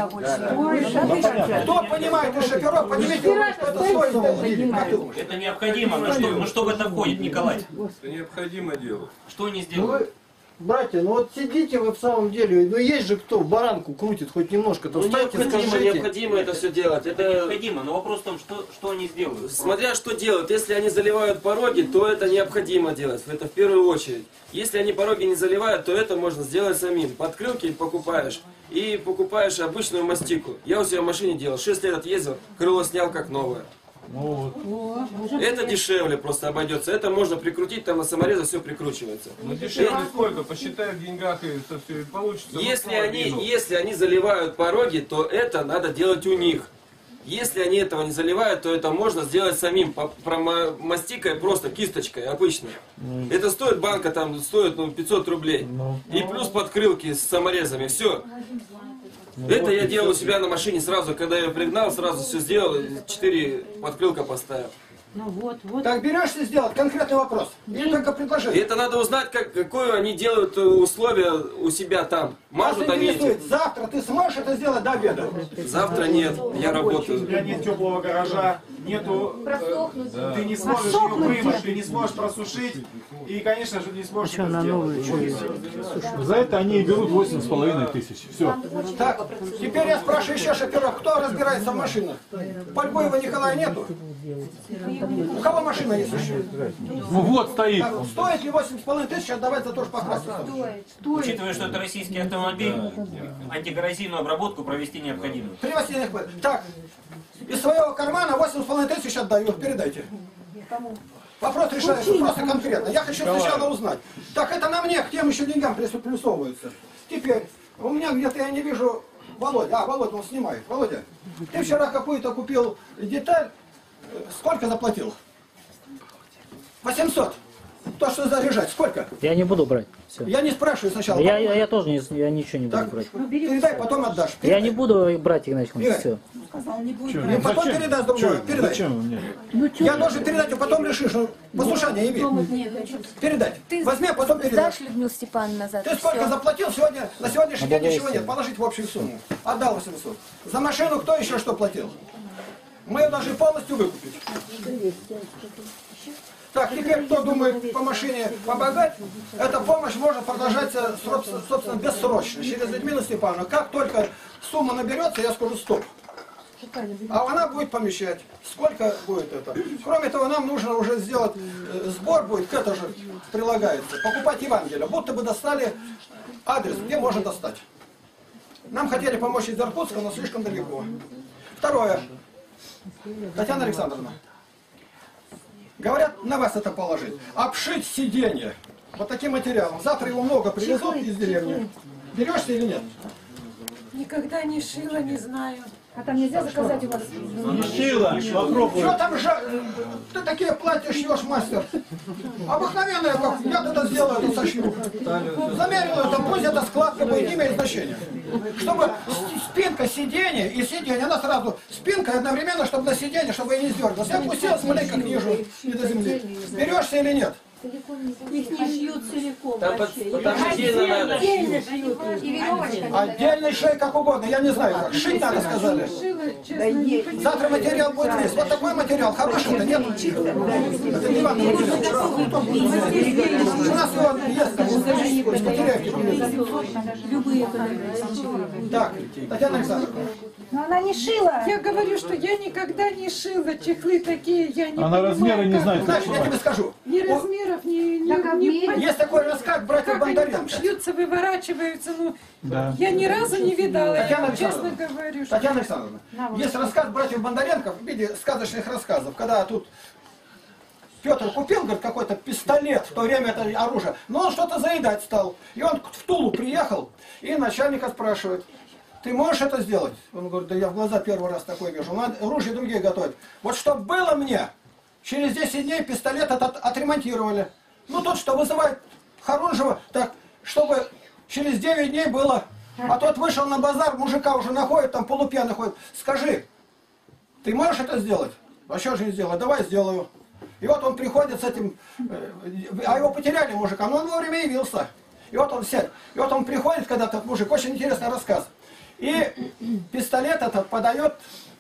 Кто понимает из шоферов, поднимите, что это стоит делать? Как ты думаешь? Это необходимо. Ну что в это входит, Николай? Это необходимо делать. Что они сделают? Братья, ну вот сидите вы в самом деле, ну есть же кто баранку крутит хоть немножко, то встаньте, необходимо это все делать. Это необходимо, но вопрос в том, что они сделают. Смотря что делают. Если они заливают пороги, то это необходимо делать. Это в первую очередь. Если они пороги не заливают, то это можно сделать самим. Подкрылки покупаешь и покупаешь обычную мастику. Я у себя в машине делал, 6 лет отъездил, крыло снял как новое. Это дешевле просто обойдется. Это можно прикрутить, там на саморезах все прикручивается. Ну дешевле сколько? Посчитай в деньгах и это все и получится. Если они заливают пороги, то это надо делать у них. Если они этого не заливают, то это можно сделать самим, мастикой просто, кисточкой обычной. Это стоит, банка там стоит 500 рублей. И плюс подкрылки с саморезами, все. Это я делал у себя на машине сразу, когда я пригнал, сразу все сделал, 4 подкрылка поставил. Ну вот. Так берешься сделать конкретный вопрос. Или только предложение. Это надо узнать, какое они делают условия у себя там. Мажут они эти. Завтра ты сможешь это сделать до обеда? Завтра нет, я работаю. У тебя нет теплого гаража, нету... Ты не сможешь ее вымыть, ты не сможешь просушить. И, конечно же, не сможешь это сделать. За это они и берут 8500. Все. Так, теперь я спрашиваю еще шоферов, кто разбирается в машинах? Польгоева Николая нету? У кого машина есть еще? Ну вот стоит. Так, стоит ли 8,5 тысяч отдавать за то, что покрасить? Учитывая, что это российский автомобиль, антикоррозийную обработку провести необходимо. Привозите необходимо. Так, из своего кармана 8,5 тысяч отдаю, передайте. Вопрос решается просто конкретно. Я хочу сначала узнать. Так, это на мне, к тем еще деньгам приплюсовывается. Теперь, у меня где-то я не вижу Володя. А, Володя, он снимает. Володя, ты вчера какую-то купил деталь. Сколько заплатил? 800. То, что заряжать, сколько? Я не буду брать. Все. Я не спрашиваю сначала. Я тоже я ничего не буду Так, брать. передай, потом отдашь. Я не буду брать, Игнатий Иванович, все. Сказал, не будет. И потом передай другому. Передай. Зачем? Я должен передать, а потом решишь. Ну, послушание имей. Передать. Возьми, а потом передашь. Людмила Степановна, назад. Ты сколько заплатил сегодня? На сегодняшний день ничего нет. Положить в общую сумму. Отдал 800. За машину кто еще что платил? Мы ее должны полностью выкупить. Так, теперь кто думает по машине помогать, эта помощь может продолжаться, собственно, бессрочно. Через Людмилу Степановну. Как только сумма наберется, я скажу стоп. А она будет помещать. Сколько будет это? Кроме того, нам нужно уже сделать сбор будет, к этому же прилагается. Покупать Евангелие. Будто бы достали адрес, где можно достать. Нам хотели помочь из Иркутска, но слишком далеко. Второе. Татьяна Александровна. Говорят, на вас это положить. Обшить сиденье. Вот таким материалом. Завтра его много привезут из деревни. Берешься или нет? Никогда не шила, не знаю. А там нельзя заказать у вас? Не шила, попробуй. Что там ты такие платья шьешь, мастер? Обыкновенное, как я тогда сделаю, это сошью. Замерил это, пусть это складка будет, не имеет значения. Чтобы спинка сиденья и сиденье, она сразу, спинка одновременно, чтобы на сиденье, чтобы я не сдергалась. Я опустилась маленько ниже и до земли. Берешься или нет? Их не шьют целиком. Там отдельно надо. Отдельно шьют. Отдельно шей как угодно, я не знаю как. Шить надо, сказали. Завтра материал будет весь. Вот такой материал. Хороший-то нет? Это не вам материал. У нас его есть. Материал. Любые. Так, Татьяна Александровна. Но она не шила. Я говорю, что я никогда не шила чехлы такие, я не Она понимаю, размеры не знает. Значит, я тебе скажу. Ни размеров, ни Есть такой рассказ братьев как они там Бондаренко. шьются, выворачиваются, ну, Да. я ни разу не видала, Татьяна я честно Александровна, говорю. Что... Татьяна Александровна, есть рассказ братьев Бондаренко в виде сказочных рассказов, когда тут Петр купил, говорит, какой-то пистолет, в то время это оружие, но он что-то заедать стал. И он в Тулу приехал, и начальника спрашивает: ты можешь это сделать? Он говорит: да я в глаза первый раз такое вижу. Надо ружья другие готовить. Вот чтобы было мне, через 10 дней пистолет этот отремонтировали. Ну тот, что вызывает Харунжева, так, чтобы через 9 дней было. А тот вышел на базар, мужика уже находит, там полупьяный ходит. Скажи, ты можешь это сделать? А что же не сделать? Давай сделаю. И вот он приходит с этим, а его потеряли мужика, но он вовремя явился. И вот он сядет. И вот он приходит, когда этот мужик, очень интересный рассказ. И пистолет этот подает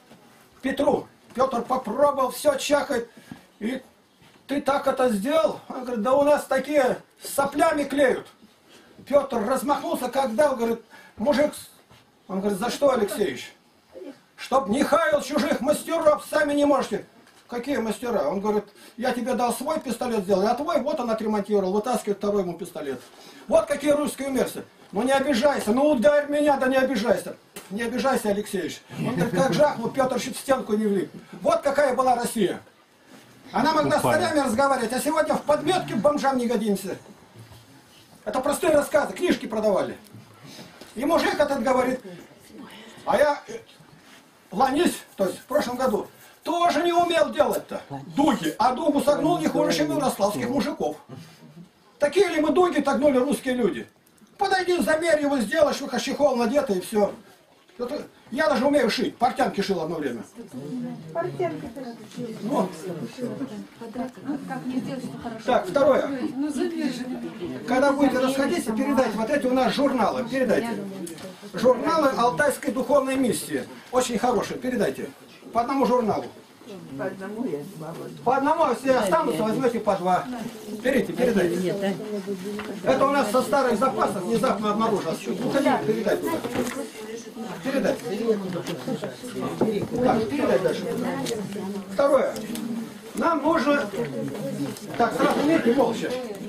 Петру. Петр попробовал, все чахает. И ты так это сделал? Он говорит: да у нас такие с соплями клеют. Петр размахнулся, как дал, говорит: мужик, он говорит: за что, Алексеевич? Чтоб не хаял чужих мастеров, сами не можете. Какие мастера? Он говорит: я тебе дал свой пистолет сделал, а твой вот он отремонтировал, вытаскивает второй ему пистолет. Вот какие русские умельцы. Ну не обижайся, ну ударь меня, да не обижайся. Не обижайся, Алексеевич. Он говорит: как жахнул, Петр чуть в стенку не влип. Вот какая была Россия. Она могла с царями разговаривать, а сегодня в подметке бомжам не годимся. Это простые рассказы, книжки продавали. И мужик этот говорит: а я Ланись, то есть в прошлом году, тоже не умел делать-то дуги, а дугу согнул не хуже, чем у ярославских мужиков. Такие ли мы дуги так гнули русские люди? Подойди, замерь его, сделаешь, как чехол надетый, и все. Я даже умею шить, портянки шил одно время. Ну. Так, второе. Когда будете расходиться, передайте, вот эти у нас журналы, передайте. Журналы Алтайской духовной миссии. Очень хорошие, передайте. По одному журналу. По одному, если останутся, возьмете по два. Берите, передайте. Это у нас со старых запасов внезапно обнаружилось. Передай туда. Передай. Так, передай дальше. Второе. Нам нужно... Так, сразу мерьте молча.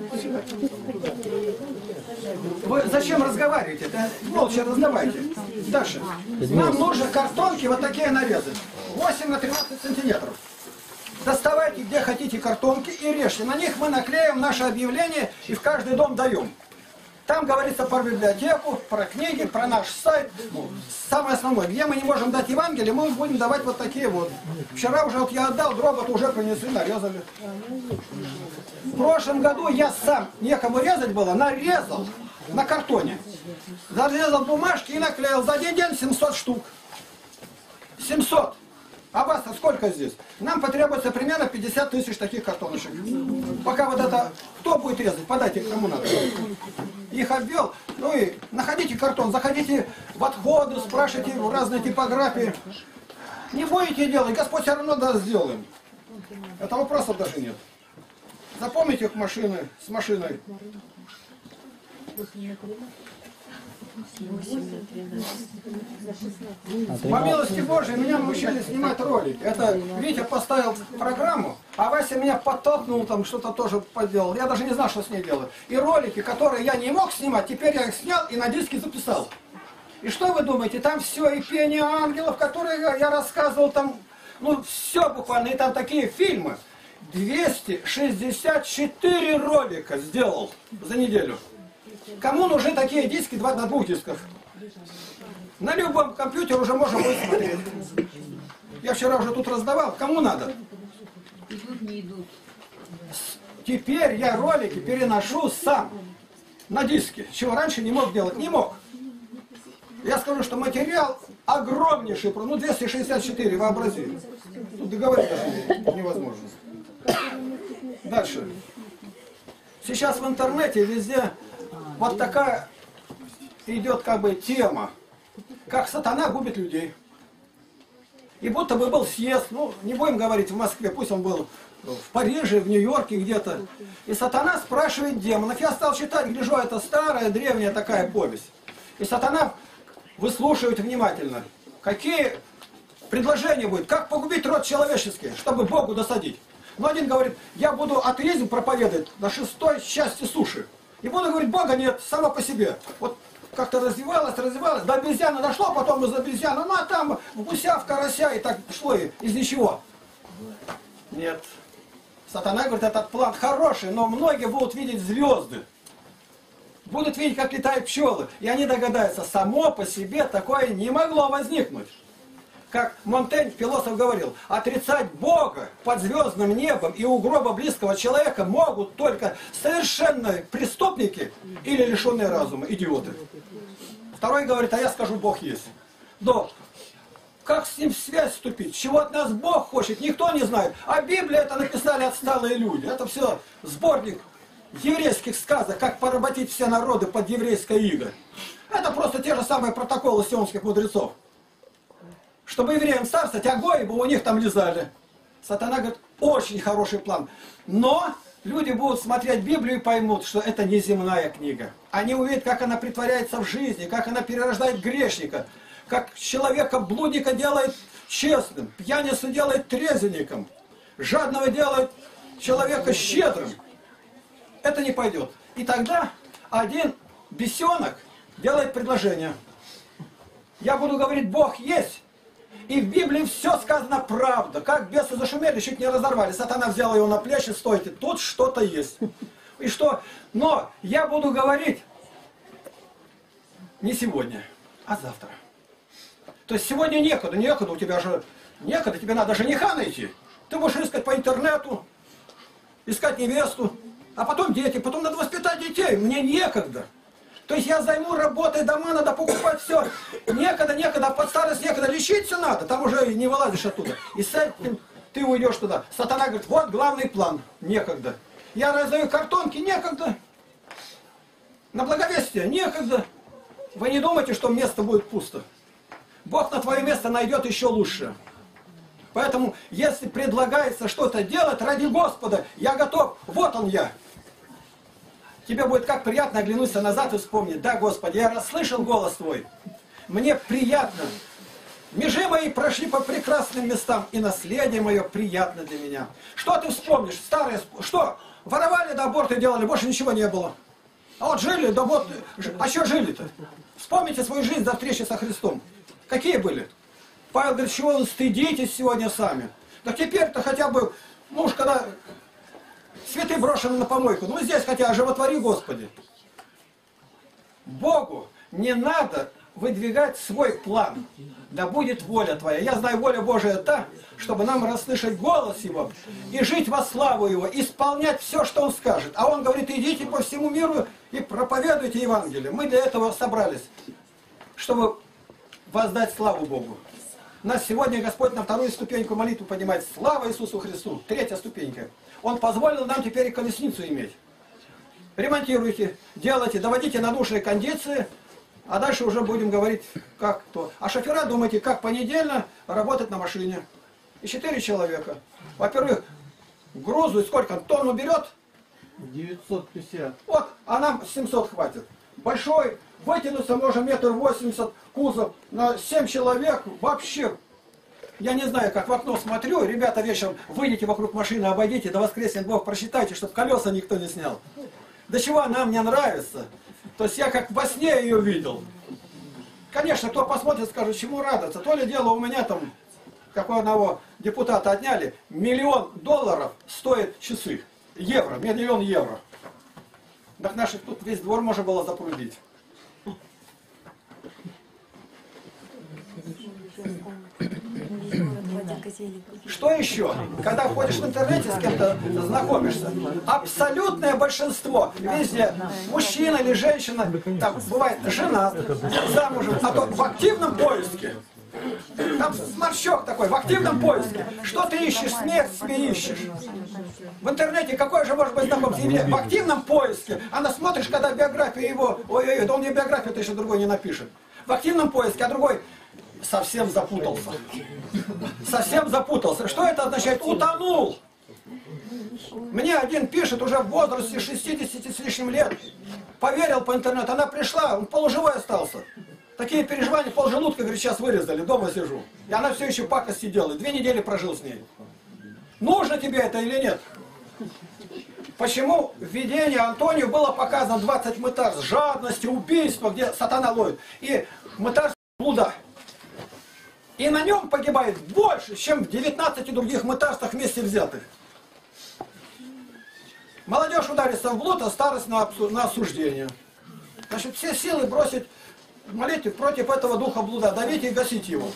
Вы зачем разговариваете? Это молча раздавайте. Дальше. Нам нужно картонки вот такие нарезы. 8 на 13 сантиметров. Доставайте где хотите картонки и режьте. На них мы наклеим наше объявление и в каждый дом даем. Там говорится про библиотеку, про книги, про наш сайт. Самое основное, где мы не можем дать Евангелие, мы будем давать вот такие вот. Вчера уже вот я отдал, дробот уже принесли, нарезали. В прошлом году я сам, некому резать было, нарезал на картоне. Зарезал бумажки и наклеил. За один день 700 штук. 700. А вас сколько здесь? Нам потребуется примерно 50 тысяч таких картоночек. Пока вот это... Кто будет резать? Подайте, кому надо. Их обвел. Ну и находите картон, заходите в отходы, спрашивайте в разные типографии. Не будете делать, Господь все равно даст, сделаем. Это вопросов даже нет. Запомните их машины, с машиной. По милости Божией меня научили снимать ролики. Это Витя поставил программу, а Вася меня подтолкнул, там что-то тоже поделал. Я даже не знал, что с ней делать. И ролики, которые я не мог снимать, теперь я их снял и на диске записал. И что вы думаете, там все, и пение ангелов, которые я рассказывал, там, ну все буквально, и там такие фильмы. 264 ролика сделал за неделю. Кому нужны такие диски на 2 дисках? На любом компьютере уже можно будет смотреть. Я вчера уже тут раздавал. Кому надо? Идут, не идут. Теперь я ролики переношу сам на диски, чего раньше не мог делать. Не мог. Я скажу, что материал огромнейший, ну 264, вообрази. Тут договорить даже невозможно. Дальше. Сейчас в интернете везде вот такая идет как бы тема, как сатана губит людей. И будто бы был съезд, ну не будем говорить в Москве, пусть он был в Париже, в Нью-Йорке где-то. И сатана спрашивает демонов. Я стал читать, гляжу, это старая, древняя такая повесть. И сатана выслушивает внимательно, какие предложения будут, как погубить род человеческий, чтобы Богу досадить. Но один говорит, я буду атеизм проповедовать на 6-й части суши. И буду говорить, Бога нет, само по себе. Вот как-то развивалось, до обезьяны дошло, потом из обезьяны, ну а там в гуся, в карася, и так шло из ничего. Нет. Сатана говорит, этот план хороший, но многие будут видеть звезды. Будут видеть, как летают пчелы. И они догадаются, само по себе такое не могло возникнуть. Как Монтень, философ, говорил, отрицать Бога под звездным небом и у гроба близкого человека могут только совершенные преступники или лишенные разума, идиоты. Второй говорит, а я скажу, Бог есть. Но как с ним в связь вступить? Чего от нас Бог хочет, никто не знает. А Библия это написали отсталые люди. Это все сборник еврейских сказок, как поработить все народы под еврейское иго. Это просто те же самые протоколы сионских мудрецов. Чтобы евреям царствовать, а гои бы у них там лизали. Сатана говорит, очень хороший план. Но люди будут смотреть Библию и поймут, что это не земная книга. Они увидят, как она притворяется в жизни, как она перерождает грешника, как человека блудника делает честным, пьяницу делает трезвенником, жадного делает человека щедрым. Это не пойдет. И тогда один бесенок делает предложение. Я буду говорить, Бог есть. И в Библии все сказано правда. Как бесы зашумели, чуть не разорвали. Сатана взял его на плечи, стойте, тут что-то есть. И что? Но я буду говорить не сегодня, а завтра. То есть сегодня некуда у тебя же некогда, тебе надо жениха найти. Ты будешь искать по интернету, искать невесту, а потом дети, потом надо воспитать детей. Мне некогда. То есть я займу работой, дома надо покупать все. Некогда, под старость некогда, лечиться надо, там уже не вылазишь оттуда. И с этим ты уйдешь туда. Сатана говорит, вот главный план, некогда. Я раздаю картонки, некогда. На благовестие, некогда. Вы не думайте, что место будет пусто. Бог на твое место найдет еще лучше. Поэтому, если предлагается что-то делать ради Господа, я готов, вот он я. Тебе будет как приятно оглянуться назад и вспомнить, да, Господи, я расслышал голос Твой. Мне приятно. Межи мои прошли по прекрасным местам, и наследие мое приятно для меня. Что ты вспомнишь? Старое, что? Воровали, да аборты делали, больше ничего не было. А вот жили, да вот, а что жили-то? Вспомните свою жизнь до встречи со Христом. Какие были? Павел говорит, чего вы стыдитесь сегодня сами? Да теперь-то хотя бы, ну уж когда... Цветы брошены на помойку. Ну здесь хотя оживотвори, Господи. Богу не надо выдвигать свой план. Да будет воля Твоя. Я знаю, воля Божия та, чтобы нам расслышать голос Его и жить во славу Его, исполнять все, что Он скажет. А Он говорит, идите по всему миру и проповедуйте Евангелие. Мы для этого собрались, чтобы воздать славу Богу. Нас сегодня Господь на вторую ступеньку молитву поднимает. Слава Иисусу Христу. Третья ступенька. Он позволил нам теперь и колесницу иметь. Ремонтируйте, делайте, доводите на нужные кондиции, а дальше уже будем говорить, как то. А шофера, думайте, как понедельно работать на машине. И 4 человека. Во-первых, грузу и сколько? Тонну берет? 950. Вот, а нам 700 хватит. Большой, вытянуться можно 1,80 м, кузов на 7 человек. Вообще, я не знаю, как в окно смотрю. Ребята, вечером выйдите вокруг машины, обойдите, до воскресенья Бог просчитайте, чтобы колеса никто не снял. До чего она мне нравится. То есть я как во сне ее видел. Конечно, кто посмотрит, скажет, чему радоваться. То ли дело у меня там, как у одного депутата отняли, $1 000 000 стоят часы. Евро, $1 000 000 евро. Так наших тут весь двор можно было запрудить. Что еще? Когда ходишь в интернете, с кем-то знакомишься, абсолютное большинство, везде, мужчина или женщина, там бывает жена, замужем, а то в активном поиске. Там сморщок такой, в активном поиске. Что ты ищешь? Смерть себе ищешь. В интернете какой же может быть знакомство? В активном поиске. Она смотришь, когда биографию его... Ой-ой-ой, да он не биографию-то еще другой не напишет. В активном поиске, а другой совсем запутался. Совсем запутался. Что это означает? Утонул. Мне один пишет уже в возрасте 60 с лишним лет. Поверил по интернету. Она пришла, он полуживой остался. Такие переживания, полжелудка, говорит, сейчас вырезали, дома сижу. И она все еще пакости делает. 2 недели прожил с ней. Нужно тебе это или нет? Почему в видении Антонию было показано 20 мытарств жадности, убийства, где сатана ловит, и мытарство блуда. И на нем погибает больше, чем в 19 других мытарствах вместе взятых. Молодежь ударится в блуд, а старость на осуждение. Значит, все силы бросить в молитве против этого духа блуда, давить и гасить его.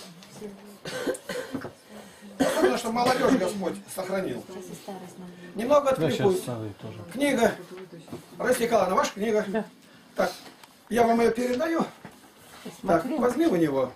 Особенно, что молодежь Господь сохранил. Немного откликуюсь. Книга. Раиса Николаевна, ваша книга? Да. Так, я вам ее передаю. Так, возьми у него.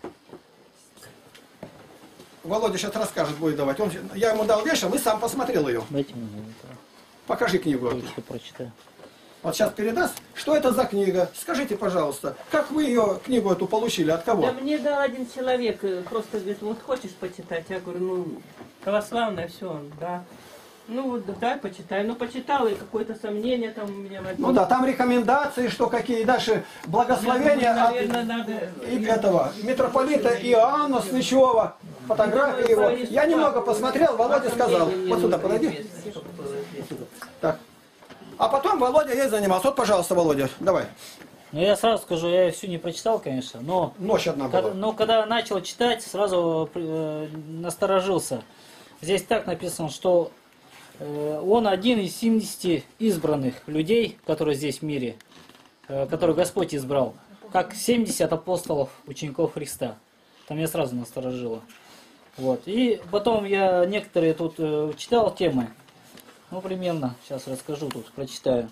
Володя сейчас расскажет, будет давать. Я ему дал вечером и сам посмотрел ее. Покажи книгу. Прочитаю. Вот сейчас передаст. Что это за книга? Скажите, пожалуйста, как вы ее, книгу эту, получили? От кого? Да мне дал один человек, просто говорит, вот хочешь почитать? Я говорю, ну, православное все, да. Ну вот, дай почитай. Ну, почитала, и какое-то сомнение там у меня возникло. Ну да, там рекомендации, что какие дальше благословения от этого митрополита Иоанна Сличева, фотографии его. Я немного посмотрел, Володя сказал. Вот сюда подойди. Так. А потом Володя ей занимался. Вот, пожалуйста, Володя, давай. Ну, я сразу скажу, я всю не прочитал, конечно, но... Ночь одна была. Но когда начал читать, сразу насторожился. Здесь так написано, что он один из 70 избранных людей, которые здесь в мире, которые Господь избрал, как 70 апостолов, учеников Христа. Там я сразу насторожило. Вот. И потом я некоторые тут читал темы. Ну, примерно, сейчас расскажу тут, прочитаю.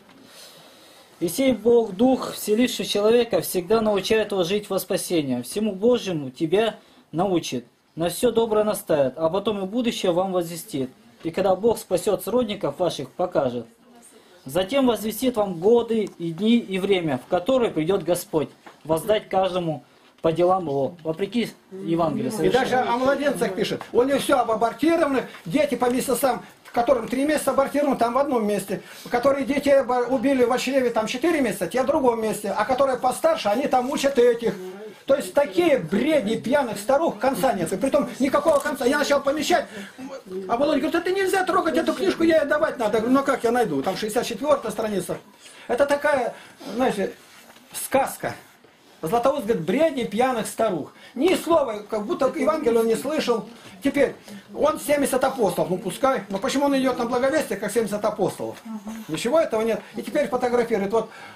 «И сей Бог, Дух, вселивший человека, всегда научает его жить во спасение. Всему Божьему тебя научит, на все доброе наставит, а потом и будущее вам возвестит. И когда Бог спасет сродников ваших, покажет. Затем возвестит вам годы и дни и время, в которые придет Господь, воздать каждому по делам его, вопреки Евангелию. И даже о младенцах пишет. У него все об абортированных, дети по месяцам, которым 3 месяца абортированы, там в одном месте. Которые детей убили в чреве, там 4 месяца, те в другом месте. А которые постарше, они там учат этих. То есть такие бредни пьяных старух конца нет. И притом никакого конца. Я начал помещать. А Володя говорит, это нельзя трогать, эту книжку ей отдавать надо. Я говорю, ну как я найду? Там 64-я страница. Это такая, знаете, сказка. Златоуст говорит, бредни пьяных старух. Ни слова, как будто Евангелие он не слышал. Теперь, он 70 апостолов, ну пускай. Но почему он идет на благовестие, как 70 апостолов? Ничего этого нет. И теперь фотографирует. Вот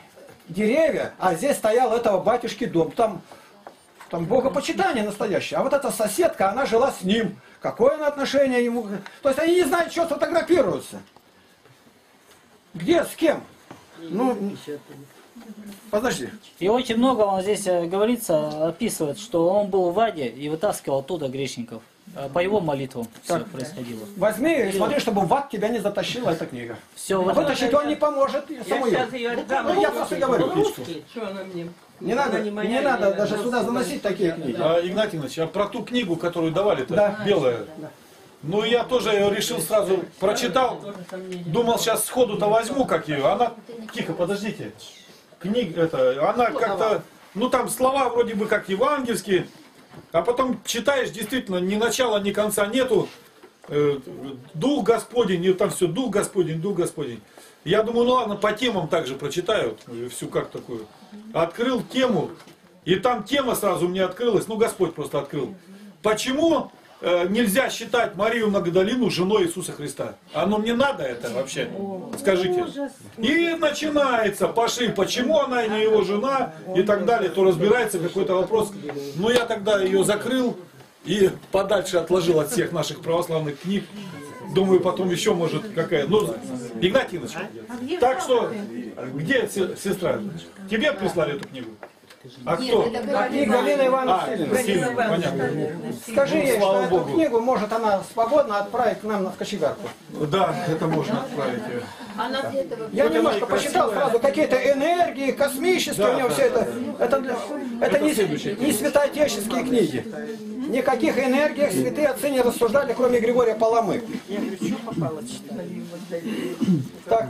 деревья, а здесь стоял этого батюшки дом. Там богопочитание настоящее. А вот эта соседка, она жила с ним. Какое она отношение ему? То есть они не знают, что фотографируются. Где, с кем? Ну, подожди. И очень много он здесь говорится, описывает, что он был в аде и вытаскивал оттуда грешников. По его молитвам все происходило. Возьми и смотри, чтобы в ад тебя не затащила эта книга. Все, вытащить он не поможет. Я просто говорю. Не надо даже сюда заносить такие книги. Игнатий Иванович, а про ту книгу, которую давали-то, белая, ну я тоже ее решил сразу, прочитал, думал сейчас сходу-то возьму, как ее, она, тихо, подождите, книга, она как-то, ну там слова вроде бы как евангельские, а потом читаешь, действительно, ни начала, ни конца нету, Дух Господень, и там все, Дух Господень, Дух Господень. Я думаю, ну ладно, по темам также прочитаю, всю как такую. Открыл тему, и там тема сразу мне открылась, ну Господь просто открыл. Почему нельзя считать Марию Магдалину женой Иисуса Христа? Оно мне надо это вообще? Скажите. И начинается, пошли, почему она не его жена и так далее, то разбирается какой-то вопрос. Но я тогда ее закрыл и подальше отложил от всех наших православных книг. Думаю, потом еще может какая. Ну, Игнатий Иванович, так что, где сестра? Тебе прислали эту книгу? А кто? Галина Ивановна Силина. Понятно. Скажи ей, что эту книгу может она свободно отправить к нам в Кочегарку. Да, это можно отправить. Я немножко посчитал сразу, какие-то энергии, космические у него все это. Это не святоотеческие книги. Никаких энергиях святые отцы не рассуждали, кроме Григория Паламы. Я говорю, что попало, читали. Так.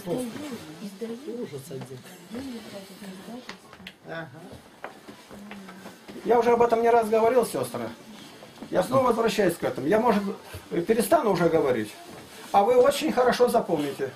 Я уже об этом не раз говорил, сестры. Я снова возвращаюсь к этому. Я, может, перестану уже говорить. А вы очень хорошо запомните.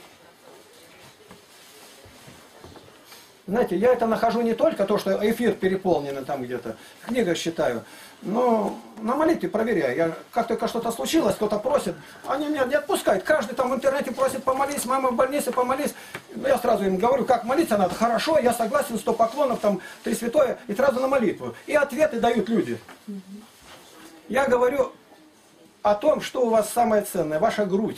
Знаете, я это нахожу не только то, что эфир переполнен там где-то, в книгах считаю, но на молитве проверяю. Я, как только что-то случилось, кто-то просит, они меня не отпускают. Каждый там в интернете просит помолись, мама в больнице, помолись. Но я сразу им говорю, как молиться надо. Хорошо, я согласен, 100 поклонов, там 3 святое, и сразу на молитву. И ответы дают люди. Я говорю о том, что у вас самое ценное, ваша грудь.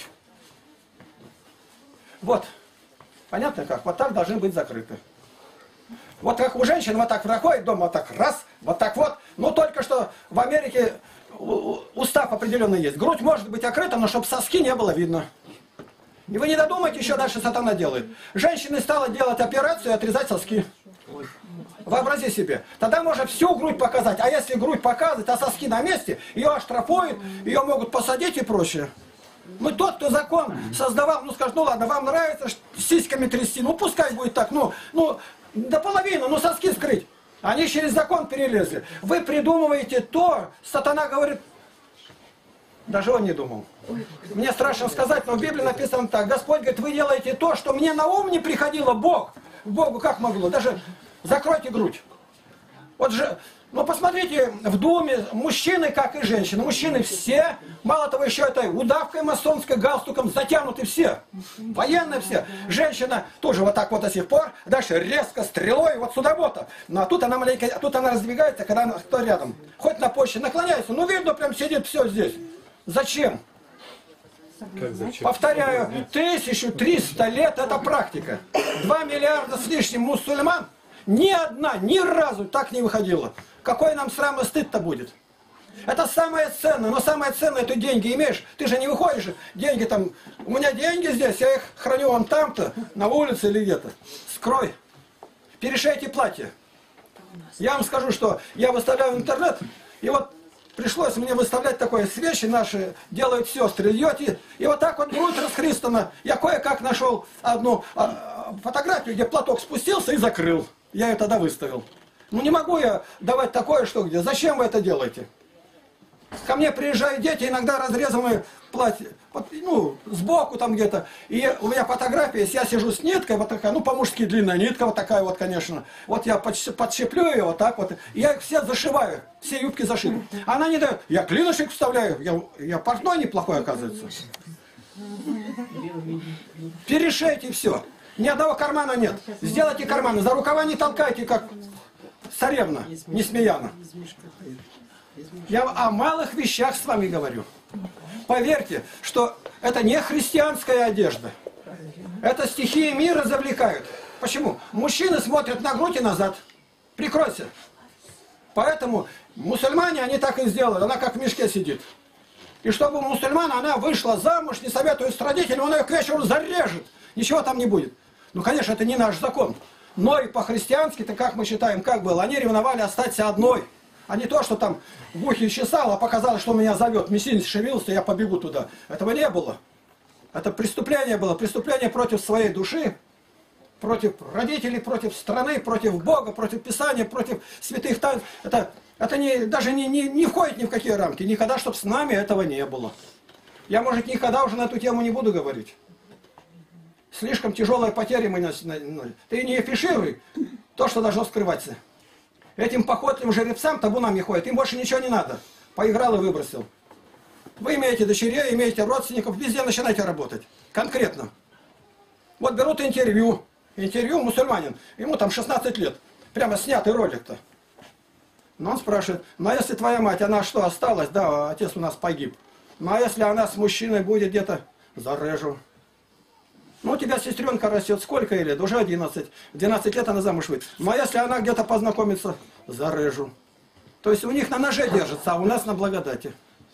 Вот. Понятно как? Вот так должны быть закрыты. Вот как у женщин вот так проходит дома, вот так раз, вот так вот. Но только что в Америке устав определенный есть. Грудь может быть открыта, но чтобы соски не было видно. И вы не додумайте, еще дальше сатана делает. Женщина стала делать операцию и отрезать соски. Вообрази себе. Тогда можно всю грудь показать. А если грудь показывает, а соски на месте, ее оштрафуют, ее могут посадить и прочее. Ну тот, кто закон создавал, ну скажет, ну ладно, вам нравится сиськами трясти, ну пускай будет так, ну до половины, ну соски скрыть. Они через закон перелезли. Вы придумываете то, сатана говорит, даже он не думал. Мне страшно сказать, но в Библии написано так. Господь говорит, вы делаете то, что мне на ум не приходило, Бог. Богу как могло? Даже закройте грудь. Вот же, ну посмотрите, в Думе мужчины, как и женщины. Мужчины все, мало того, еще это удавкой масонской, галстуком затянуты все. Военные все. Женщина тоже вот так вот до сих пор, дальше резко стрелой, вот сюда вот. Ну а тут она маленькая, а тут она раздвигается, когда она кто рядом. Хоть на почте наклоняется, ну видно, прям сидит все здесь. Зачем? Как зачем? Повторяю, 1300 лет это практика. 2 миллиарда с лишним мусульман, ни одна, ни разу так не выходила. Какой нам срам и стыд-то будет? Это самое ценное, но самое ценное, ты деньги имеешь. Ты же не выходишь, деньги там, у меня деньги здесь, я их храню вон там-то, на улице или где-то. Скрой. Перешейте платье. Я вам скажу, что я выставляю в интернет, и вот пришлось мне выставлять такое, свечи наши делают сестры, идете, и вот так вот грудь расхристана. Я кое-как нашел одну фотографию, где платок спустился и закрыл. Я ее тогда выставил. Ну не могу я давать такое, что где. Зачем вы это делаете? Ко мне приезжают дети, иногда разрезанные платье, ну, сбоку там где-то. И у меня фотография, если я сижу с ниткой, вот такая, ну, по-мужски длинная нитка, вот такая вот, конечно. Вот я подщеплю ее вот так вот, и я их все зашиваю, все юбки зашиваю. Она не дает, я клинышек вставляю, я портной неплохой, оказывается. Перешейте все. Ни одного кармана нет. Сделайте карманы, за рукава не толкайте, как царевна, Несмеяна. Я о малых вещах с вами говорю. Поверьте, что это не христианская одежда. Это стихии мира завлекают. Почему? Мужчины смотрят на грудь и назад. Прикройся. Поэтому мусульмане, они так и сделали. Она как в мешке сидит. И чтобы у мусульман она вышла замуж, не советует с родителями, он ее к вечеру зарежет. Ничего там не будет. Ну, конечно, это не наш закон. Но и по-христиански-то, как мы считаем, как было? Они ревновали остаться одной. А не то, что там в ухе чесал, а показалось, что меня зовет. Миссинец шевелился, я побегу туда. Этого не было. Это преступление было. Преступление против своей души, против родителей, против страны, против Бога, против Писания, против святых тайн. Это даже не входит ни в какие рамки. Никогда, чтобы с нами этого не было. Я, может, никогда уже на эту тему не буду говорить. Слишком тяжелые потери мы... Ты не афишируй то, что должно скрываться. Этим походным жеребцам табунами ходят, им больше ничего не надо. Поиграл и выбросил. Вы имеете дочерей, имеете родственников, везде начинайте работать. Конкретно. Вот берут интервью. Интервью мусульманин. Ему там 16 лет. Прямо снятый ролик-то. Но он спрашивает, ну а если твоя мать, она что, осталась? Да, отец у нас погиб. Ну а если она с мужчиной будет где-то, зарежу. Ну, у тебя сестренка растет сколько ей лет? Уже 11. В 12 лет она замуж выйдет. Ну, а если она где-то познакомится? Зарежу. То есть у них на ноже держится, а у нас на благодати.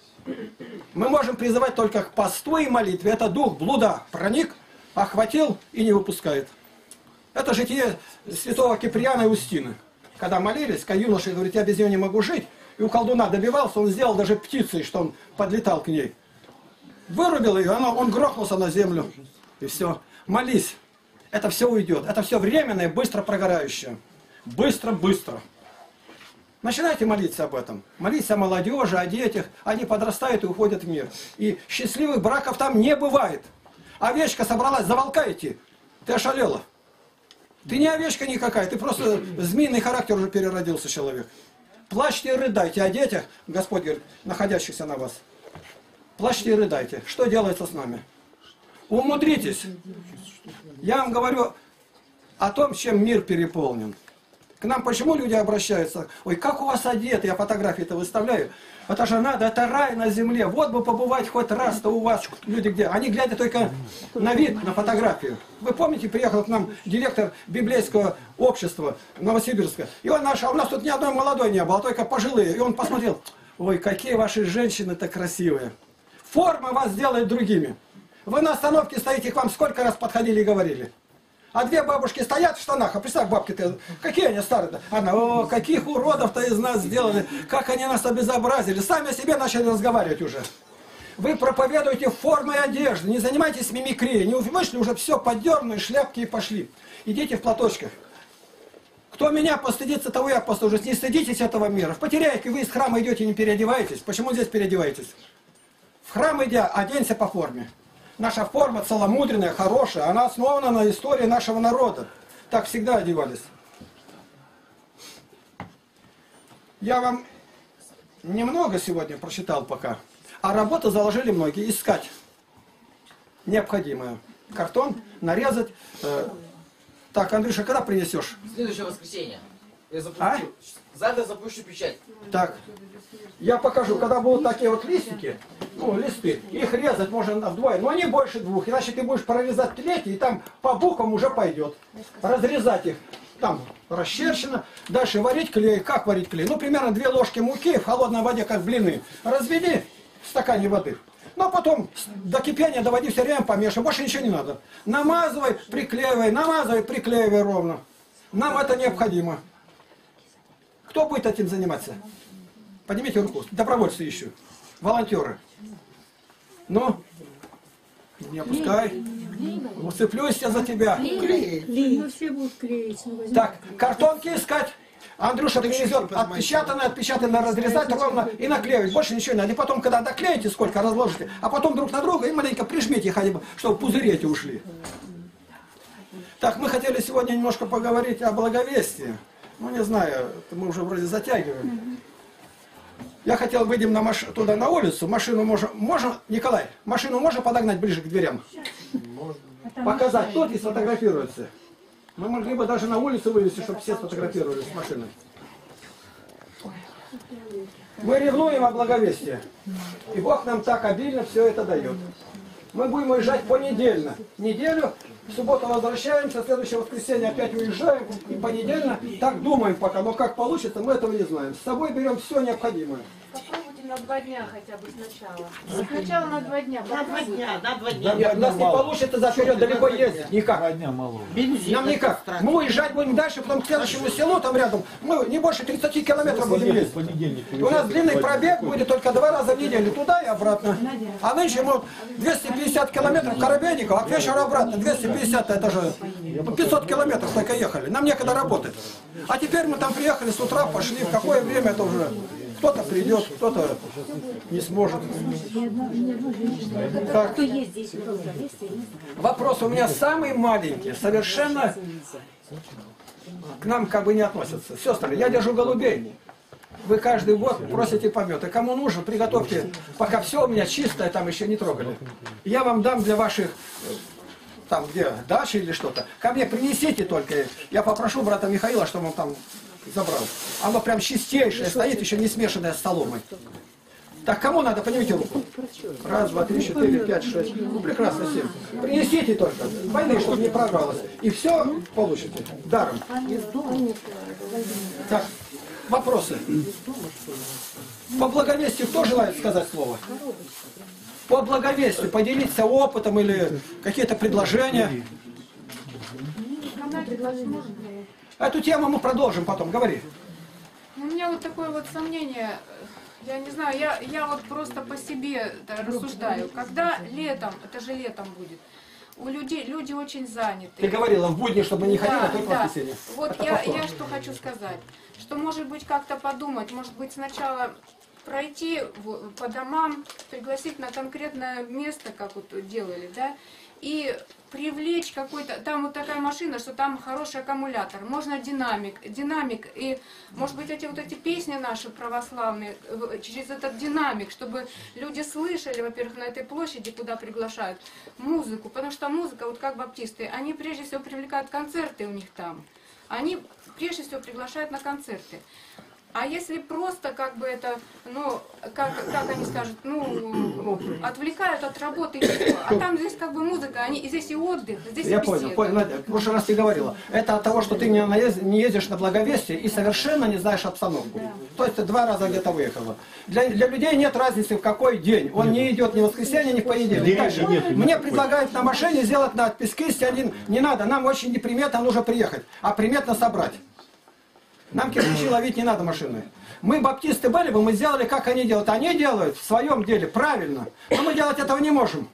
Мы можем призывать только к посту и молитве. Это дух блуда проник, охватил и не выпускает. Это житие святого Киприана и Устины. Когда молились, юноша говорит, я без нее не могу жить. И у колдуна добивался, он сделал даже птицей, что он подлетал к ней. Вырубил ее, он грохнулся на землю. И все. Молись. Это все уйдет. Это все временное, быстро прогорающее. Быстро-быстро. Начинайте молиться об этом. Молитесь о молодежи, о детях. Они подрастают и уходят в мир. И счастливых браков там не бывает. Овечка собралась за волка идти. Ты ошалела. Ты не овечка никакая. Ты просто змеиный характер уже переродился человек. Плачьте и рыдайте о детях, Господь говорит, находящихся на вас. Плачьте и рыдайте. Что делается с нами? Умудритесь. Я вам говорю о том, чем мир переполнен. К нам почему люди обращаются? Ой, как у вас одеты, я фотографии-то выставляю. Это же надо, это рай на земле. Вот бы побывать хоть раз-то у вас. Люди где? Они глядят только на вид, на фотографию. Вы помните, приехал к нам директор библейского общества Новосибирска. И он наш, а у нас тут ни одной молодой не было, а только пожилые. И он посмотрел, ой, какие ваши женщины-то красивые. Форма вас делает другими. Вы на остановке стоите, к вам сколько раз подходили и говорили. А две бабушки стоят в штанах, а представь, бабки-то, какие они старые-то. Она, о, каких уродов-то из нас сделали, как они нас обезобразили. Сами о себе начали разговаривать уже. Вы проповедуете формой одежды, не занимайтесь мимикрией, не вышли уже все поддернули, шляпки и пошли. Идите в платочках. Кто меня постыдится, того я постыжусь. Не стыдитесь этого мира. В Потеряевке вы из храма идете, не переодеваетесь. Почему здесь переодеваетесь? В храм идя, оденься по форме. Наша форма целомудренная, хорошая, она основана на истории нашего народа. Так всегда одевались. Я вам немного сегодня прочитал пока, а работу заложили многие. Искать необходимое. Картон, нарезать. Так, Андрюша, когда принесешь? Следующее воскресенье. Я запущу. Завтра запущу печать. Так, я покажу, когда будут такие вот листики, ну, листы, их резать можно вдвое, но не больше двух, иначе ты будешь прорезать третий, и там по буквам уже пойдет. Разрезать их, там расчерчено, дальше варить клей. Как варить клей? Ну, примерно 2 ложки муки в холодной воде, как блины. Разведи в стакане воды. Ну, а потом до кипения доводи, все время помешивай, больше ничего не надо. Намазывай, приклеивай ровно. Нам это необходимо. Кто будет этим заниматься? Поднимите руку. Добровольцы ищу. Волонтеры. Ну, не опускай. Уцеплюсь я за тебя. Ну, все будут клеить. Так, картонки искать. Андрюша принесет отпечатанное, разрезать ровно и наклеивать. Больше ничего не надо. И потом, когда доклеите, сколько разложите, а потом друг на друга и маленько прижмите хотя бы, чтобы пузыри эти ушли. Так, мы хотели сегодня немножко поговорить о благовестии. Ну, не знаю, мы уже вроде затягиваем. Я хотел, выйдем туда на улицу, машину можно, Николай, машину можно подогнать ближе к дверям? Можно, да. показать тот и сфотографируется. Мы могли бы даже на улицу вывести, чтобы все сфотографировались с машиной. Мы ревнуем о благовестии. И Бог нам так обильно все это дает. Мы будем уезжать понедельно. Неделю, в субботу возвращаемся, в следующее воскресенье опять уезжаем. И понедельно так думаем пока. Но как получится, мы этого не знаем. С собой берем все необходимое. Попробуйте на 2 дня хотя бы сначала. Сначала на 2 дня. На 2 дня, на 2 дня. Нет, у нас не получится за вперед далеко ездить. Никак. Нам никак. Мы уезжать будем дальше, потом к следующему селу там рядом. Мы не больше 30 километров будем ездить. У нас длинный пробег будет только 2 раза в неделю. Туда и обратно. А нынче мы 250 километров Коробейников, а к вечеру обратно. 250 это же 500 километров только ехали. Нам некогда работать. А теперь мы там приехали с утра, пошли. В какое время это уже? Кто-то придет, кто-то не сможет. Так. Вопрос у меня самый маленький, совершенно к нам как бы не относятся. Сестры, я держу голубей. Вы каждый год просите пометы. Кому нужно, приготовьте. Пока все у меня чистое, там еще не трогали. Я вам дам для ваших, там где, дачи или что-то. Ко мне принесите только. Я попрошу брата Михаила, чтобы он там забрал. Оно прям чистейшее стоит, еще не смешанное с соломой. Так, кому надо? Поднимите руку. 1, 2, 3, 4, 5, 6. Ну, прекрасно, 7. Принесите только. Войны, чтобы не прорвалось. И все получите. Даром. Так, вопросы. По благовестию кто желает сказать слово? По благовестию поделиться опытом или какие-то предложения? Эту тему мы продолжим потом. Говори. У меня вот такое вот сомнение. Я не знаю, я вот просто по себе рассуждаю. Когда летом, это же летом будет, у людей, люди очень заняты. Ты говорила в будни, чтобы не ходили, а только в воскресенье. Вот я что хочу сказать, что может быть как-то подумать, может быть сначала пройти по домам, пригласить на конкретное место, как вот делали, да, и привлечь какой-то, там вот такая машина, что там хороший аккумулятор, можно динамик, и, может быть, эти песни наши православные, через этот динамик, чтобы люди слышали, во-первых, на этой площади, куда приглашают, музыку, потому что музыка, вот как баптисты, они прежде всего привлекают концерты у них там, они прежде всего приглашают на концерты. А если просто как бы это, ну, как они скажут, ну, отвлекают от работы и все. А там здесь как бы музыка, здесь и отдых, здесь я и беседа. понял, Надя, в прошлый раз ты говорила. Это от того, что ты не ездишь на благовестие и совершенно не знаешь обстановку. Да. То есть ты 2 раза где-то выехала. Для людей нет разницы в какой день. Он не идет ни в воскресенье, ни в понедельник. Дальше. Мне предлагают на машине сделать надпись «Крестьянин». Не надо, нам очень неприметно нужно приехать, а приметно собрать. Нам кирпичи ловить не надо машины. Мы, баптисты, были бы, мы сделали, как они делают. Они делают в своем деле правильно, но мы делать этого не можем.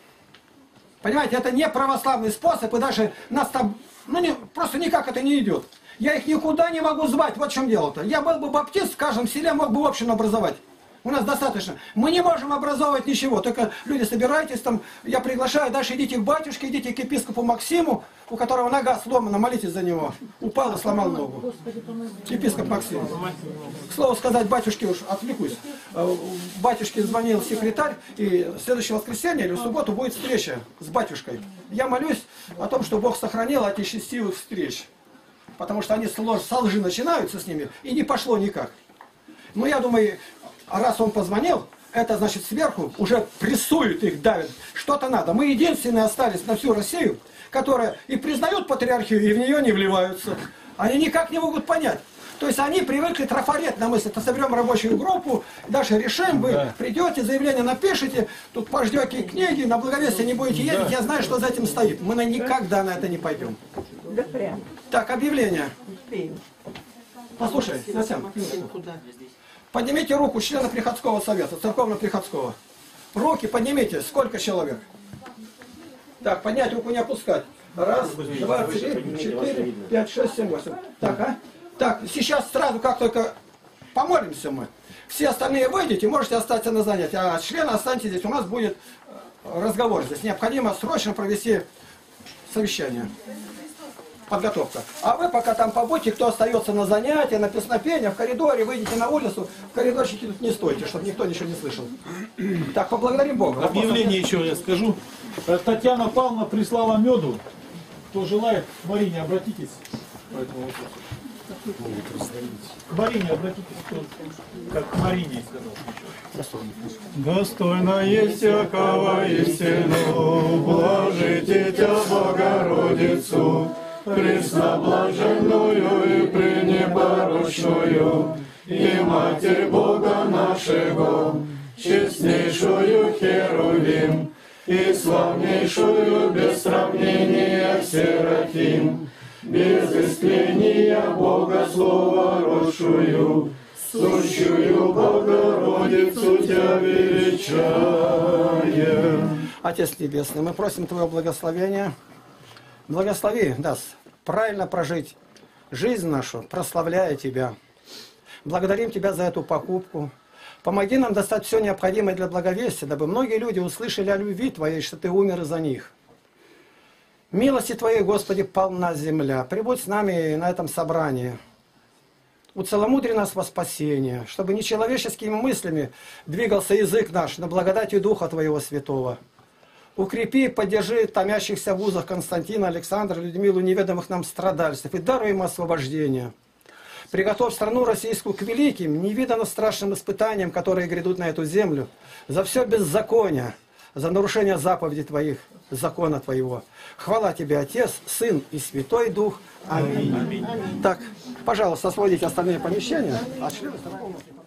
Понимаете, это не православный способ, и даже нас там, просто никак это не идет. Я их никуда не могу звать, вот в чем дело-то. Я был бы баптист, в каждом селе мог бы общину образовать. У нас достаточно. Мы не можем образовывать ничего. Только люди, собирайтесь там, я приглашаю, дальше идите к батюшке, идите к епископу Максиму, у которого нога сломана, молитесь за него. Упал и сломал ногу. Епископ Максим. К слову сказать, батюшке уж отвлекусь. Батюшке звонил секретарь, и в следующее воскресенье или в субботу будет встреча с батюшкой. Я молюсь о том, что Бог сохранил эти счастливых встреч. Потому что они с лжи начинаются с ними, и не пошло никак. Но я думаю, раз он позвонил, это значит сверху уже прессуют их, давят. Что-то надо. Мы единственные остались на всю Россию, которые и признают патриархию, и в нее не вливаются. Они никак не могут понять. То есть они привыкли трафаретно мыслить. Соберем рабочую группу, дальше решим, вы придете, заявление напишите, тут пождете книги, на благовестие не будете ездить, я знаю, что за этим стоит. Мы никогда на это не пойдем. Так, объявление. Послушай, Насян, поднимите руку члена Приходского совета, церковно-приходского. Руки поднимите, сколько человек? Так, поднять руку, не опускать. 1, 2, 3, 4, 5, 6, 7, 8. Так, а? Так, сейчас сразу, как только помолимся мы, все остальные выйдете, можете остаться на занятии, а члены останьтесь здесь, у нас будет разговор здесь. Необходимо срочно провести совещание. подготовка. А вы пока там побудьте, кто остается на занятии, на песнопении, в коридоре, выйдите на улицу, в коридорчике тут не стойте, чтобы никто ничего не слышал. Так, поблагодарим Бога. Объявление еще я скажу. Татьяна Павловна прислала меду. Кто желает, к Марине обратитесь по этому вопросу. К Марине обратитесь, кто, как к Марине сказал. Достойно есть всякого истину, блажите Тя Богородицу, пресноблаженную и пренепорочную, и Матерь Бога нашего, честнейшую Херувим, и славнейшую без сравнения Серафим, без истления Бога Слова родшую, сущую Богородицу Тя величаем. Отец Небесный, мы просим Твоего благословения. Благослови нас правильно прожить жизнь нашу, прославляя Тебя. Благодарим Тебя за эту покупку. Помоги нам достать все необходимое для благовестия, дабы многие люди услышали о любви Твоей, что Ты умер за них. Милости Твоей, Господи, полна земля. Прибудь с нами на этом собрании. Уцеломудри нас во спасение, чтобы нечеловеческими мыслями двигался язык наш на благодатью Духа Твоего Святого. Укрепи и поддержи томящихся в узах Константина, Александра, Людмилу, неведомых нам страдальцев, и даруй им освобождение. Приготовь страну российскую к великим, невиданно страшным испытаниям, которые грядут на эту землю, за все беззаконие, за нарушение заповедей Твоих, закона Твоего. Хвала Тебе, Отец, Сын и Святой Дух. Аминь. Так, пожалуйста, освободите остальные помещения.